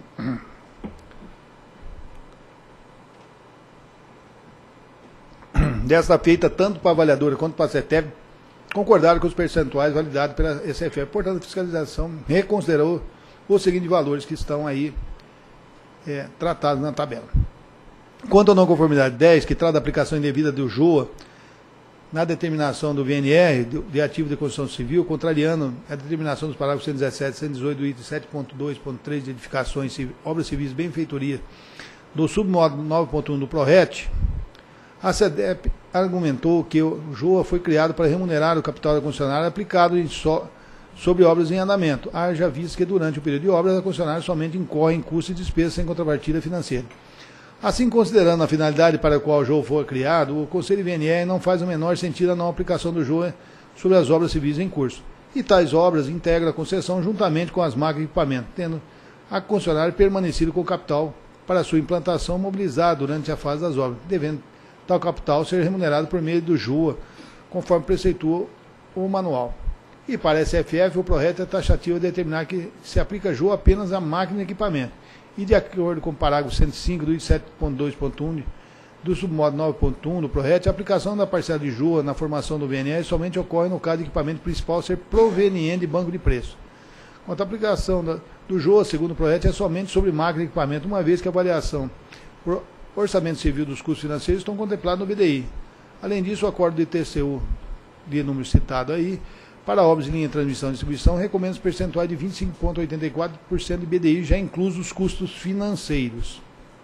Speaker 2: Desta feita, tanto para a avaliadora quanto para a CETEP, concordaram com os percentuais validados pela SFF. Portanto, a fiscalização reconsiderou os seguintes valores que estão aí tratados na tabela. Quanto à não conformidade 10, que trata da aplicação indevida do JOA na determinação do VNR, de ativo de construção civil, contrariando a determinação dos parágrafos 117 e 118 do item 7.2.3 de edificações, obras civis, benfeitoria, do submódulo 9.1 do PRORET, a CETEP argumentou que o JOA foi criado para remunerar o capital da concessionária aplicado sobre obras em andamento, haja visto que durante o período de obras a concessionária somente incorre em custos e despesas sem contrapartida financeira. Assim, considerando a finalidade para a qual o JOA foi criado, o Conselho VNR não faz o menor sentido a não aplicação do JOA sobre as obras civis em curso. E tais obras integram a concessão juntamente com as máquinas e equipamentos, tendo a concessionária permanecido com o capital para sua implantação mobilizado durante a fase das obras, devendo tal capital ser remunerado por meio do JOA, conforme preceitua o manual. E para a SFF, o PRORET é taxativo a determinar que se aplica JOA apenas a máquina e equipamento. E de acordo com o parágrafo 105 do item 7.2.1 do submódulo 9.1 do PRORET, a aplicação da parcela de JOA na formação do VNR somente ocorre no caso de equipamento principal ser proveniente de banco de preço. Quanto à aplicação do JOA, segundo o PRORET, é somente sobre máquina e equipamento, uma vez que a avaliação por orçamento civil dos custos financeiros estão contemplados no BDI. Além disso, o acordo de TCU, de número citado aí, para obras de linha de transmissão e distribuição, recomenda os percentuais de 25,84% de BDI, já inclusos os custos financeiros.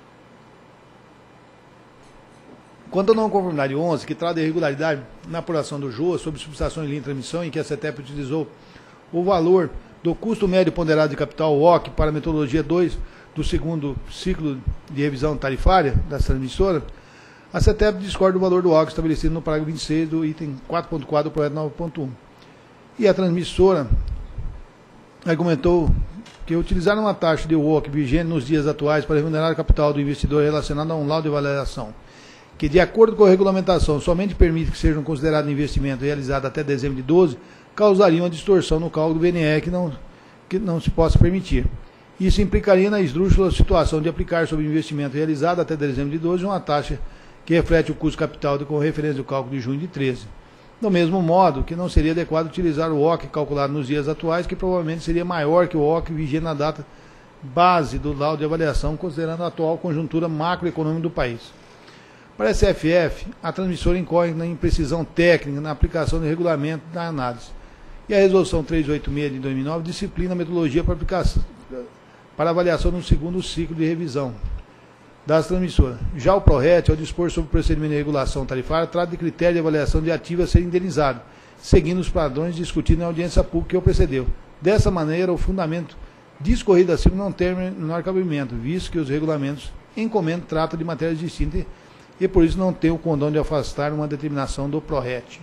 Speaker 2: Quanto à não conformidade 11, que trata de irregularidade na apuração do JOA sobre subestações de linha de transmissão, em que a CETEP utilizou o valor do custo médio ponderado de capital, OC, para a metodologia 2 do segundo ciclo de revisão tarifária da transmissora, a CETEP discorda do valor do OC estabelecido no parágrafo 26 do item 4.4 do projeto 9.1. E a transmissora argumentou que utilizar uma taxa de WOC vigente nos dias atuais para remunerar o capital do investidor relacionado a um laudo de avaliação, que de acordo com a regulamentação somente permite que sejam considerados investimento realizado até dezembro de 12, causaria uma distorção no cálculo do VNR que não se possa permitir. Isso implicaria na esdrúxula situação de aplicar sobre o investimento realizado até dezembro de 12 uma taxa que reflete o custo capital com referência ao cálculo de junho de 13. Do mesmo modo que não seria adequado utilizar o OC calculado nos dias atuais, que provavelmente seria maior que o OC vigente na data base do laudo de avaliação, considerando a atual conjuntura macroeconômica do país. Para a SFF, a transmissora incorre na imprecisão técnica na aplicação do regulamento da análise. E a Resolução 386 de 2009 disciplina a metodologia para avaliação no segundo ciclo de revisão das transmissoras. Já o PRORET, ao dispor sobre o procedimento de regulação tarifária, trata de critério de avaliação de ativo a ser indenizado, seguindo os padrões discutidos na audiência pública que o precedeu. Dessa maneira, o fundamento discorrido acima não tem menor cabimento, visto que os regulamentos encomendam tratam de matérias distintas e por isso não tem o condão de afastar uma determinação do PRORET.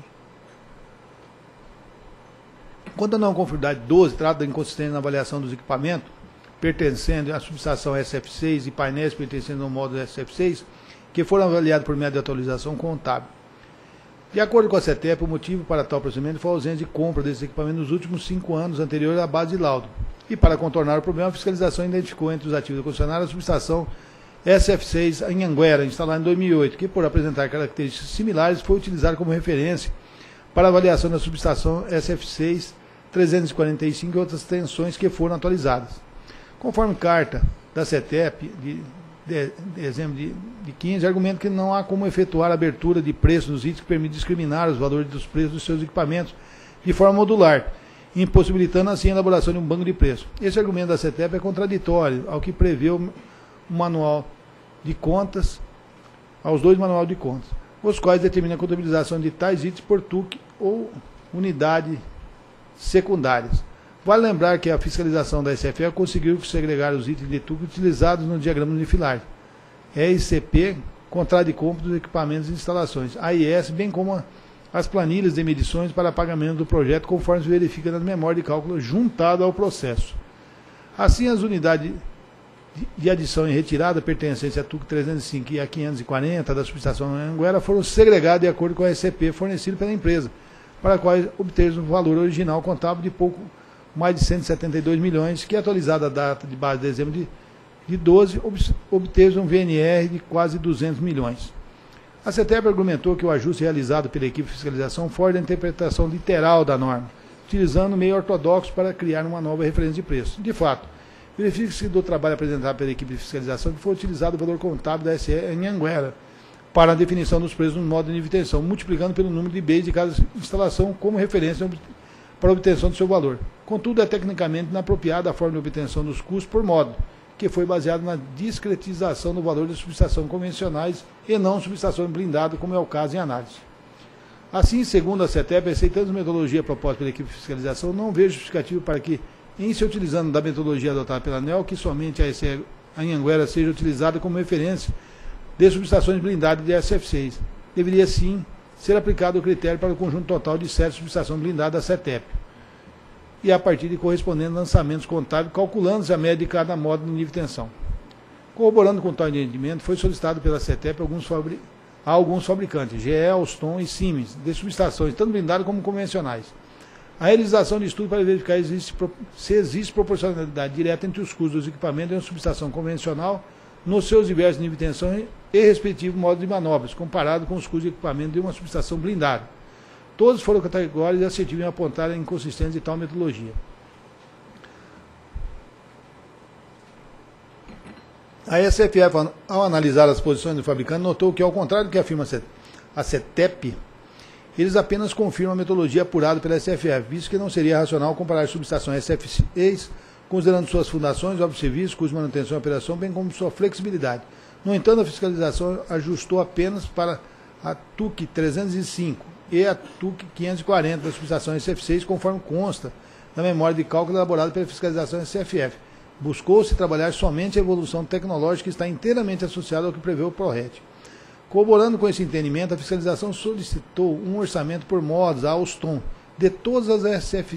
Speaker 2: Quanto à não conformidade 12, trata da inconsistência na avaliação dos equipamentos, pertencendo à subestação SF6 e painéis pertencendo ao módulo SF6, que foram avaliados por meio de atualização contábil. De acordo com a CETEP, o motivo para tal procedimento foi a ausência de compra desse equipamento nos últimos 5 anos anteriores à base de laudo. E para contornar o problema, a fiscalização identificou entre os ativos da concessionária a subestação SF6 em Anhanguera, instalada em 2008, que, por apresentar características similares, foi utilizada como referência para a avaliação da subestação SF6 345 e outras tensões que foram atualizadas. Conforme carta da CETEP, de dezembro de 15, argumenta que não há como efetuar a abertura de preço dos itens que permite discriminar os valores dos preços dos seus equipamentos de forma modular, impossibilitando assim a elaboração de um banco de preço. Esse argumento da CETEP é contraditório ao que prevê o manual de contas, aos dois manuais de contas, os quais determinam a contabilização de tais itens por TUC ou unidade secundárias. Vale lembrar que a fiscalização da SFE conseguiu segregar os itens de TUC utilizados no diagrama unifilar, RCP, contrato de compra dos equipamentos e instalações, AIS, bem como as planilhas de medições para pagamento do projeto, conforme se verifica na memória de cálculo juntada ao processo. Assim, as unidades de adição e retirada pertencentes a TUC 305 e a 540 da subestação Anhanguera foram segregadas de acordo com a SCP fornecido pela empresa, para a qual obteve um valor original contábil de pouco mais de 172 milhões, que, atualizada a data de base de dezembro de 12, obteve um VNR de quase 200 milhões. A CETEP argumentou que o ajuste realizado pela equipe de fiscalização foge da interpretação literal da norma, utilizando o meio ortodoxo para criar uma nova referência de preço. De fato, verifica-se do trabalho apresentado pela equipe de fiscalização que foi utilizado o valor contábil da SE em Anhanguera para a definição dos preços no modo de obtenção, multiplicando pelo número de bens de cada instalação como referência para a obtenção do seu valor. Contudo, é tecnicamente inapropriada a forma de obtenção dos custos por modo, que foi baseado na discretização do valor das subestações convencionais e não subestações blindadas, como é o caso em análise. Assim, segundo a CETEP, aceitando a metodologia proposta pela equipe de fiscalização, não vejo justificativo para que, em se utilizando da metodologia adotada pela ANEEL, que somente a SE Anhanguera seja utilizada como referência de subestações blindadas de SF6. Deveria, sim, ser aplicado o critério para o conjunto total de 7 subestações blindadas da CETEP, e a partir de correspondentes lançamentos contábeis, calculando-se a média de cada modo de nível de tensão. Corroborando com tal entendimento, foi solicitado pela CETEP a alguns fabricantes, GE, Alstom e Siemens, de subestações, tanto blindadas como convencionais, a realização de estudo para verificar se existe proporcionalidade direta entre os custos dos equipamentos de uma subestação convencional nos seus diversos níveis de tensão e respectivo modo de manobras, comparado com os custos de equipamento de uma subestação blindada. Todos foram categóricos e assertivos em apontar a inconsistência de tal metodologia. A SFF, ao analisar as posições do fabricante, notou que, ao contrário do que afirma a CETEP, eles apenas confirmam a metodologia apurada pela SFF, visto que não seria racional comparar subestações SF6, considerando suas fundações, obras de serviço, custo de manutenção e operação, bem como sua flexibilidade. No entanto, a fiscalização ajustou apenas para a TUC 305 e a TUC 540 da subestação SF6, conforme consta na memória de cálculo elaborada pela fiscalização SFF. Buscou-se trabalhar somente a evolução tecnológica que está inteiramente associada ao que prevê o PRORET. Corroborando com esse entendimento, a fiscalização solicitou um orçamento por modos a Alstom de todas as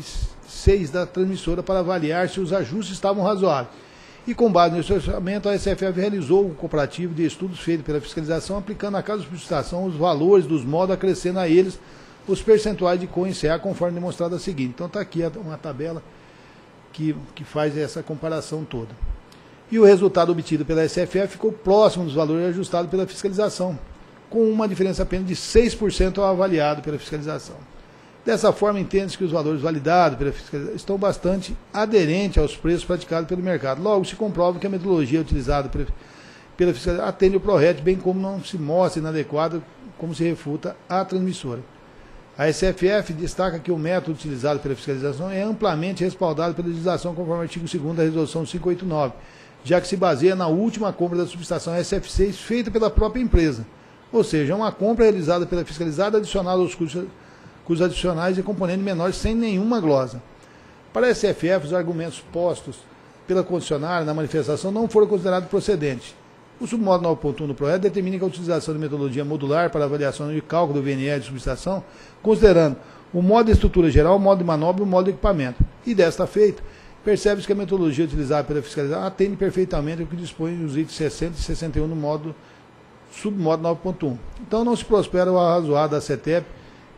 Speaker 2: SF6 da transmissora para avaliar se os ajustes estavam razoáveis. E com base nesse orçamento, a SFF realizou um comparativo de estudos feito pela fiscalização, aplicando a cada subestação os valores dos modos, acrescendo a eles os percentuais de CONCA, conforme demonstrado a seguinte. Então está aqui uma tabela que faz essa comparação toda. E o resultado obtido pela SFF ficou próximo dos valores ajustados pela fiscalização, com uma diferença apenas de 6% ao avaliado pela fiscalização. Dessa forma, entende-se que os valores validados pela fiscalização estão bastante aderentes aos preços praticados pelo mercado. Logo, se comprova que a metodologia utilizada pela fiscalização atende o PRORET, bem como não se mostra inadequada, como se refuta a transmissora. A SFF destaca que o método utilizado pela fiscalização é amplamente respaldado pela legislação conforme o artigo 2º da Resolução 589, já que se baseia na última compra da subestação SF6 feita pela própria empresa. Ou seja, é uma compra realizada pela fiscalizada adicionada aos custos adicionais e componentes menores sem nenhuma glosa. Para a SFF, os argumentos postos pela concessionária na manifestação não foram considerados procedentes. O submodo 9.1 do PRORET determina que a utilização de metodologia modular para avaliação e cálculo do VNR de subestação, considerando o modo de estrutura geral, o modo de manobra e o modo de equipamento. E desta feita, percebe-se que a metodologia utilizada pela fiscalização atende perfeitamente ao que dispõe os itens 60 e 61 no submodo 9.1. Então não se prospera o arrazoado da CETEP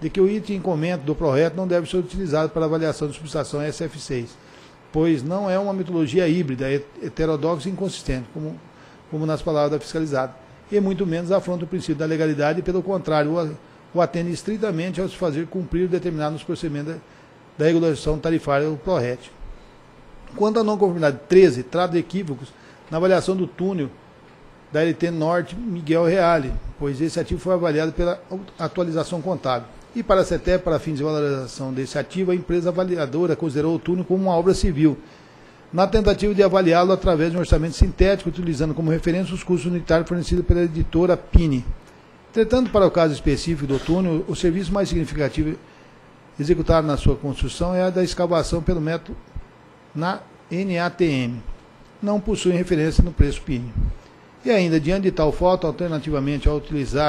Speaker 2: de que o item em comento do projeto não deve ser utilizado para avaliação de subestação SF6, pois não é uma metodologia híbrida, heterodoxa e inconsistente, como nas palavras da fiscalizada, e muito menos afronta o princípio da legalidade e, pelo contrário, o atende estritamente ao se fazer cumprir determinado nos procedimentos da regulação tarifária do PRORET. Quanto à não conformidade 13, trata de equívocos na avaliação do túnel da LT Norte Miguel Reale, pois esse ativo foi avaliado pela atualização contábil. E para a CETEP, para fins de valorização desse ativo, a empresa avaliadora considerou o túnel como uma obra civil, na tentativa de avaliá-lo através de um orçamento sintético, utilizando como referência os custos unitários fornecidos pela editora Pini. Entretanto, para o caso específico do túnel, o serviço mais significativo executado na sua construção é a da escavação pelo método na NATM. Não possui referência no preço Pini. E ainda, diante de tal foto, alternativamente à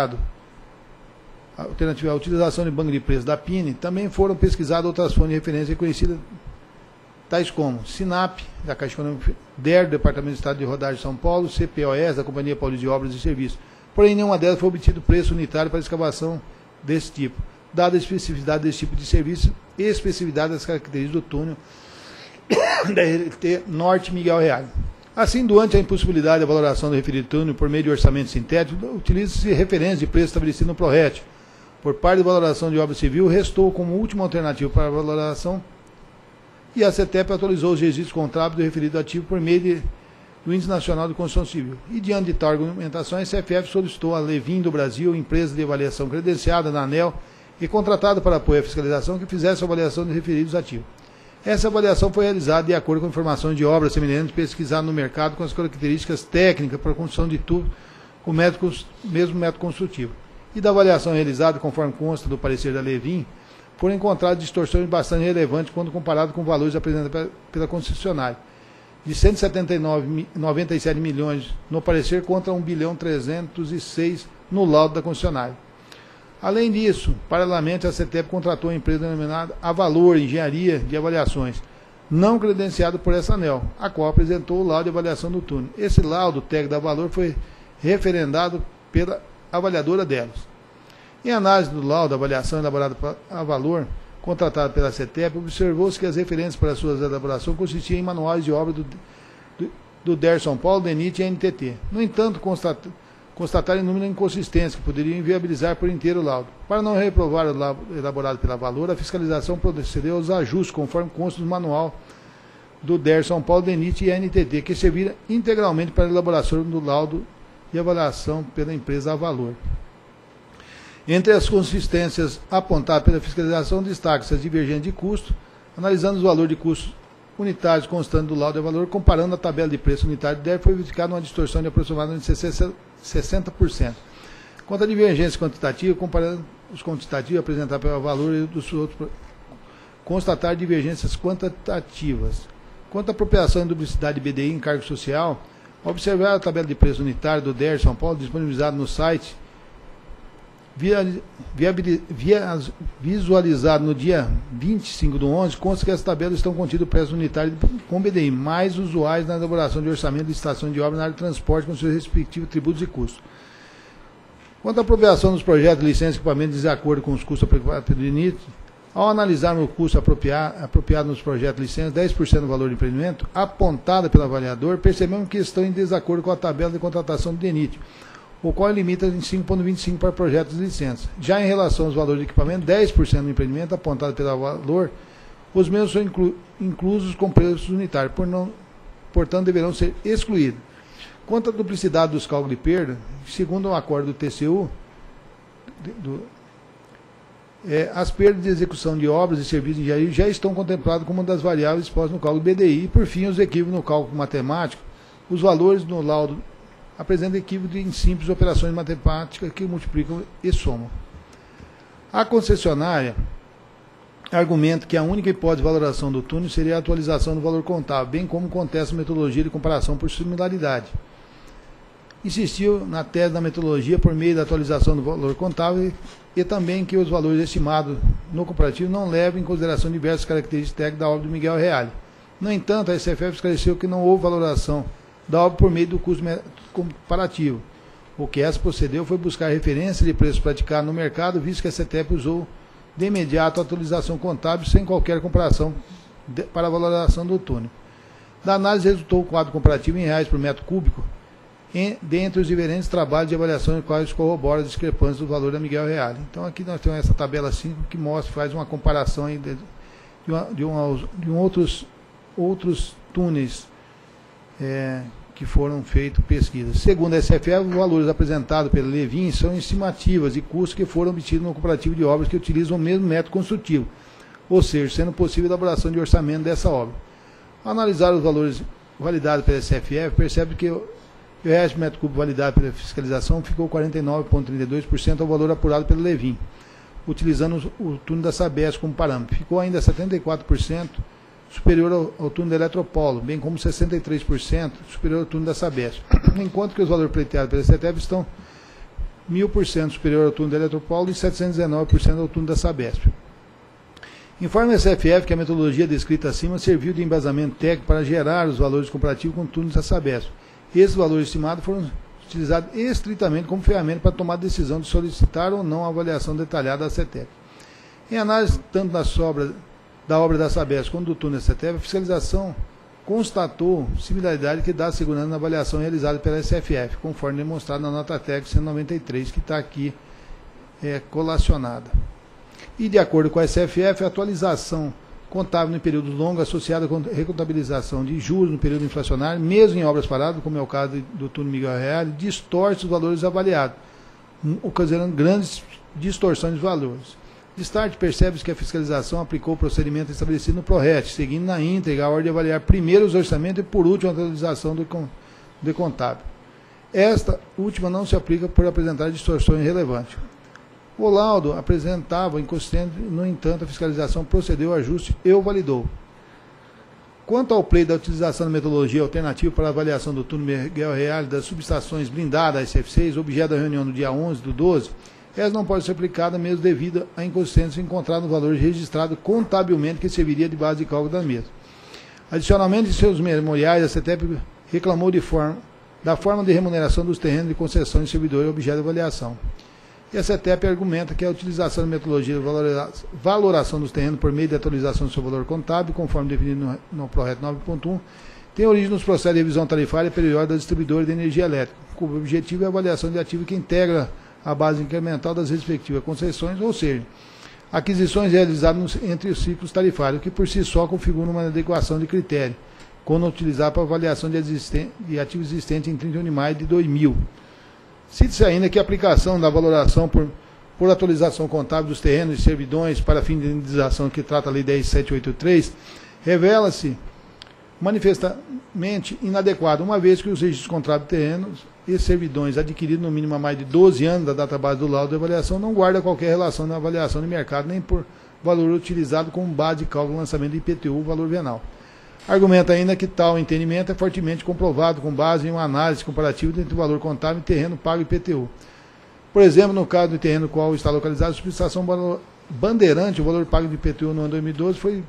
Speaker 2: utilização de banco de preços da Pini, também foram pesquisadas outras fontes de referência reconhecidas, tais como SINAP, da Caixa Econômica, DER, do Departamento de Estado de Rodagem de São Paulo, CPOS, da Companhia Paulista de Obras e Serviços. Porém, nenhuma delas foi obtido preço unitário para escavação desse tipo, dada a especificidade desse tipo de serviço e especificidade das características do túnel da LT Norte Miguel Reale. Assim, durante a impossibilidade da valoração do referido túnel por meio de orçamento sintético, utiliza-se referência de preço estabelecido no PRORET. Por parte de valoração de obra civil, restou como última alternativa para a valoração e a CETEP atualizou os registros contábeis do referido ativo por meio do Índice Nacional de Construção Civil. E diante de tal argumentação, a SFF solicitou a Levin do Brasil, empresa de avaliação credenciada na ANEEL e contratada para apoio à fiscalização, que fizesse a avaliação de referidos ativos. Essa avaliação foi realizada de acordo com informações de obras semelhantes pesquisadas no mercado com as características técnicas para a construção de tubo com o mesmo método construtivo. E da avaliação realizada, conforme consta do parecer da Levin, foram encontradas distorções bastante relevantes quando comparado com valores apresentados pela concessionária, de 179,97 milhões no parecer contra 1.306 no laudo da concessionária. Além disso, paralelamente, a CETEP contratou a empresa denominada Avalor Engenharia de Avaliações, não credenciada por essa ANEEL, a qual apresentou o laudo de avaliação do túnel. Esse laudo técnico da Avalor foi referendado pela avaliadora delas. Em análise do laudo de avaliação elaborado por Avalor, contratado pela CETEP, observou-se que as referências para suas elaborações consistiam em manuais de obra do DER São Paulo, DENIT e NTT. No entanto, constataram inúmeras inconsistências que poderiam inviabilizar por inteiro o laudo. Para não reprovar o laudo elaborado pela Avalor, a fiscalização procedeu aos ajustes, conforme consta no manual do DER São Paulo, DENIT e NTT, que serviram integralmente para a elaboração do laudo de avaliação pela empresa Avalor. Entre as consistências apontadas pela fiscalização, destaca-se as divergências de custo, analisando os valores de custos unitários constantes do laudo de valor, comparando a tabela de preço unitário do DER, foi verificada uma distorção de aproximadamente 60%. Quanto à divergência quantitativa, comparando os quantitativos apresentados pelo valor e dos outros, constatar divergências quantitativas. Quanto à apropriação e duplicidade de BDI em cargo social, observar a tabela de preço unitário do DER São Paulo, disponibilizado no site, visualizado no dia 25/11, consta que as tabelas estão contidas preços unitários com BDI, mais usuais na elaboração de orçamento de estação de obra na área de transporte com seus respectivos tributos e custos. Quanto à apropriação dos projetos de licença e equipamentos de acordo com os custos apropriados pelo DENIT, ao analisar o custo apropriado nos projetos de licença, 10% do valor do empreendimento, apontada pelo avaliador, percebemos que estão em desacordo com a tabela de contratação do DENIT, o qual limita em 5,25 para projetos de licença. Já em relação aos valores de equipamento, 10% do empreendimento apontado pelo valor, os mesmos são inclusos com preços unitários, portanto deverão ser excluídos. Quanto à duplicidade dos cálculos de perda, segundo o acordo do TCU, as perdas de execução de obras e serviços de engenharia já estão contempladas como uma das variáveis expostas no cálculo BDI. E, por fim, os equívocos no cálculo matemático, os valores no laudo apresentam equívocos em simples operações matemáticas que multiplicam e somam. A concessionária argumenta que a única hipótese de valoração do túnel seria a atualização do valor contábil, bem como contesta a metodologia de comparação por similaridade. Insistiu na tese da metodologia por meio da atualização do valor contábil e também que os valores estimados no comparativo não levam em consideração diversas características técnicas da obra do Miguel Reale. No entanto, a SFF esclareceu que não houve valoração da obra por meio do custo comparativo. O que essa procedeu foi buscar referência de preços praticados no mercado, visto que a CETEP usou de imediato a atualização contábil sem qualquer comparação para a valoração do túnel. Da análise resultou o quadro comparativo em reais por metro cúbico dentre os diferentes trabalhos de avaliação em quais corrobora as discrepâncias do valor da Miguel Reale. Então aqui nós temos essa tabela 5 que mostra, faz uma comparação aí de outros túneis que foram feitos pesquisas. Segundo a SFE, os valores apresentados pela Levin são estimativas de custos que foram obtidos no comparativo de obras que utilizam o mesmo método construtivo, ou seja, sendo possível a elaboração de orçamento dessa obra. Ao analisar os valores validados pela SFE, percebe que o resto do metro cúbico validado pela fiscalização ficou 49,32% ao valor apurado pela Levin, utilizando o túnel da Sabesp como parâmetro. Ficou ainda 74% superior ao túnel da Eletropolo, bem como 63% superior ao túnel da Sabesp, enquanto que os valores pleiteados pela CETEP estão 1000% superior ao túnel da Eletropolo e 719% ao túnel da Sabesp. Informa a SFF que a metodologia descrita acima serviu de embasamento técnico para gerar os valores comparativos com o túnel da Sabesp. Esses valores estimados foram utilizados estritamente como ferramenta para tomar a decisão de solicitar ou não a avaliação detalhada da CETEP. Em análise tanto da obra da Sabesp quanto do túnel da CETEP, a fiscalização constatou similaridade que dá segurança na avaliação realizada pela SFF, conforme demonstrado na nota técnica 193, que está aqui colacionada. E, de acordo com a SFF, a atualização contábil no período longo associada com recontabilização de juros no período inflacionário, mesmo em obras paradas, como é o caso do túnel Miguel Reale, distorce os valores avaliados, ocasionando grandes distorções de valores. De start, percebe-se que a fiscalização aplicou o procedimento estabelecido no PRORET, seguindo na íntegra a ordem de avaliar primeiro os orçamentos e, por último, a atualização do contábil. Esta última não se aplica por apresentar distorções relevantes. O laudo apresentava inconsistente, no entanto, a fiscalização procedeu ao ajuste e o validou. Quanto ao pleito da utilização da metodologia alternativa para a avaliação do túnel Miguel Reale das subestações blindadas às SF6, objeto da reunião no dia 11/12, essa não pode ser aplicada mesmo devido à inconsistência encontrada no valor registrado contabilmente que serviria de base de cálculo da mesma. Adicionalmente, em seus memoriais, a CETEP reclamou da forma de remuneração dos terrenos de concessão de servidor e objeto de avaliação. E a CETEP argumenta que a utilização da metodologia de valoração dos terrenos por meio de atualização do seu valor contábil, conforme definido no PRORET 9.1, tem origem nos processos de revisão tarifária periódica da distribuidora de energia elétrica, cujo objetivo é a avaliação de ativo que integra a base incremental das respectivas concessões, ou seja, aquisições realizadas entre os ciclos tarifários, que por si só configuram uma adequação de critério, quando utilizado para avaliação de ativo existente em 31 de maio de 2000. Cite-se ainda que a aplicação da valoração por atualização contábil dos terrenos e servidões para fim de indenização que trata a Lei 10.783 revela-se manifestamente inadequada, uma vez que os registros contábeis de terrenos e servidões adquiridos no mínimo há mais de 12 anos da data base do laudo de avaliação não guarda qualquer relação na avaliação de mercado, nem por valor utilizado como base de cálculo do lançamento de IPTU, valor venal. Argumenta ainda que tal entendimento é fortemente comprovado com base em uma análise comparativa entre o valor contábil e terreno pago IPTU. Por exemplo, no caso do terreno no qual está localizado a subestação Bandeirante, o valor pago de IPTU no ano 2012 foi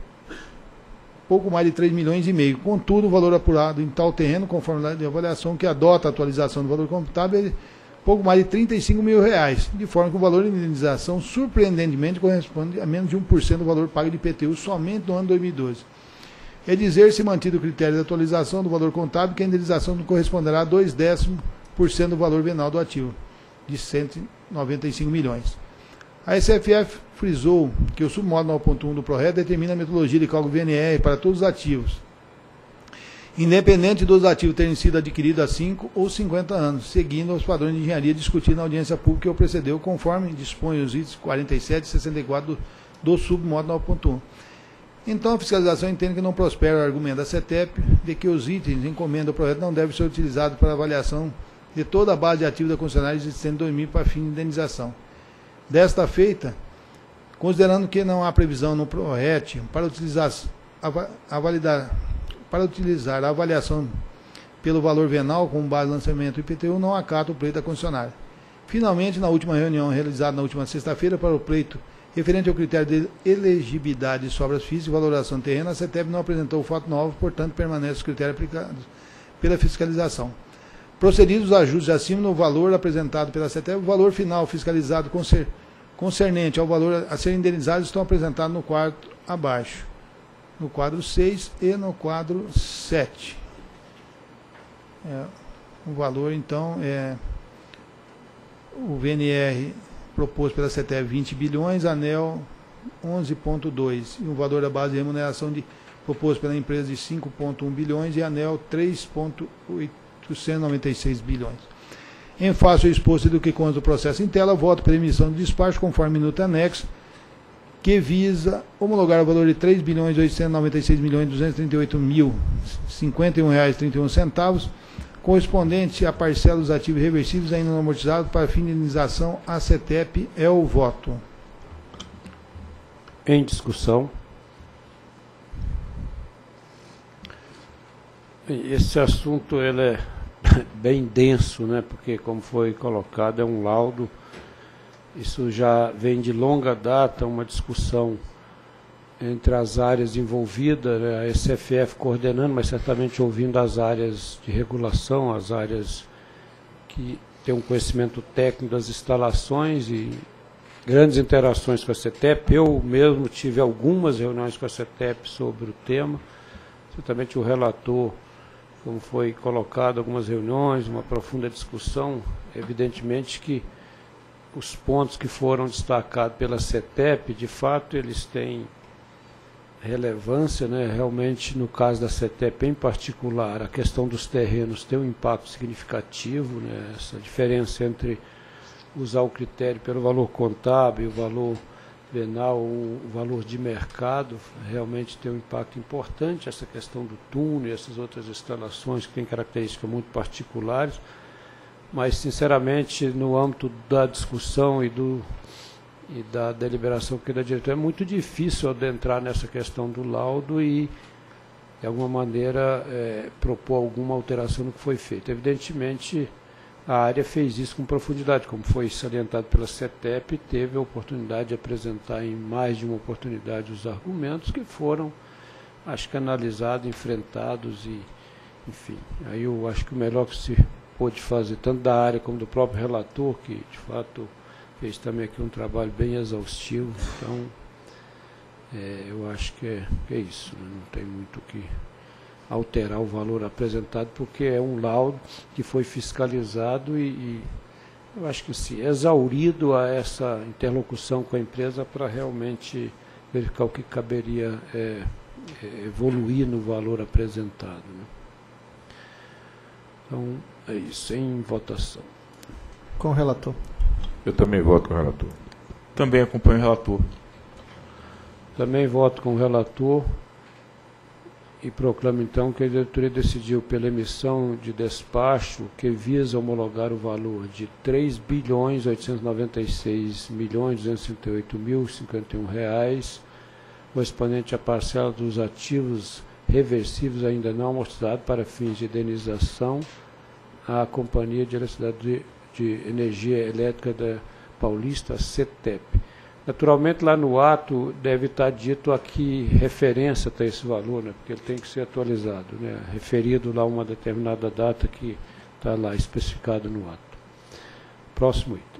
Speaker 2: pouco mais de 3,5 milhões. Contudo, o valor apurado em tal terreno, conforme a lei de avaliação que adota a atualização do valor contábil, é pouco mais de R$35 mil, de forma que o valor de indenização, surpreendentemente, corresponde a menos de 1% do valor pago de IPTU somente no ano 2012. É dizer-se mantido o critério de atualização do valor contábil que a indenização não corresponderá a 0,2% do valor venal do ativo, de 195 milhões. A SFF frisou que o submodo 9.1 do PRORET determina a metodologia de cálculo VNR para todos os ativos, independente dos ativos terem sido adquiridos há 5 ou 50 anos, seguindo os padrões de engenharia discutidos na audiência pública que o precedeu, conforme dispõe os itens 47 e 64 do submodo 9.1. Então, a fiscalização entende que não prospera o argumento da CETEP de que os itens de encomenda do projeto não devem ser utilizados para avaliação de toda a base de ativos da concessionária existente em 2000 para fim de indenização. Desta feita, considerando que não há previsão no PRORET para utilizar a avaliação pelo valor venal como base de lançamento do IPTU, não acata o pleito da concessionária. Finalmente, na última reunião realizada na última sexta-feira para o pleito referente ao critério de elegibilidade de sobras físicas e valoração de terreno, a CETEP não apresentou fato novo, portanto, permanece os critérios aplicados pela fiscalização. Procedidos os ajustes acima no valor apresentado pela CETEP, o valor final fiscalizado concernente ao valor a ser indenizado estão apresentados no quadro abaixo, no quadro 6 e no quadro 7. O valor, então, o VNR proposto pela CETEP 20 bilhões, ANEEL 11,2, e o valor da base de remuneração proposto pela empresa de 5,1 bilhões e ANEEL 3,896 bilhões. Em face ao exposto do que consta do processo em tela, voto pela emissão do despacho conforme minuta anexo, que visa homologar o valor de R$ 3.896.238.051,31 correspondente à parcela dos ativos reversíveis ainda não amortizados para fim de indenização à CETEP. É o voto.
Speaker 4: Em discussão. Esse assunto ele é bem denso, né? Porque, como foi colocado, é um laudo. Isso já vem de longa data, uma discussão entre as áreas envolvidas, né? A SFF coordenando, mas certamente ouvindo as áreas de regulação, as áreas que têm um conhecimento técnico das instalações e grandes interações com a CETEP. Eu mesmo tive algumas reuniões com a CETEP sobre o tema, certamente o relator, como foi colocado, algumas reuniões, uma profunda discussão. Evidentemente que os pontos que foram destacados pela CETEP, de fato, eles têm relevância, né? Realmente, no caso da CETEP em particular, a questão dos terrenos tem um impacto significativo, né? Essa diferença entre usar o critério pelo valor contábil, o valor venal, o valor de mercado, realmente tem um impacto importante, essa questão do túnel e essas outras instalações que têm características muito particulares, mas, sinceramente, no âmbito da discussão e da deliberação aqui da diretoria, é muito difícil adentrar nessa questão do laudo e, de alguma maneira, propor alguma alteração no que foi feito. Evidentemente, a área fez isso com profundidade, como foi salientado pela CETEP, teve a oportunidade de apresentar em mais de uma oportunidade os argumentos que foram, acho que, analisados, enfrentados e, enfim. Aí eu acho que o melhor que se pôde fazer, tanto da área como do próprio relator, que, de fato, fez também aqui um trabalho bem exaustivo. Então, eu acho que é isso, né? Não tem muito o que alterar o valor apresentado, porque é um laudo que foi fiscalizado e eu acho que sim, exaurido a essa interlocução com a empresa para realmente verificar o que caberia evoluir no valor apresentado, né? Então, é isso, em votação.
Speaker 2: Com o relator.
Speaker 6: Eu também voto com o relator.
Speaker 5: Também acompanho o relator.
Speaker 4: Também voto com o relator e proclamo, então, que a diretoria decidiu pela emissão de despacho que visa homologar o valor de R$ 3.896.238.051 correspondente à parcela dos ativos reversíveis ainda não amortizados para fins de indenização à Companhia de Eletricidade de Energia Elétrica da Paulista, CETEP. Naturalmente, lá no ato deve estar dito a que referência está esse valor, né? Porque ele tem que ser atualizado, né? Referido lá a uma determinada data que está lá especificado no ato. Próximo item.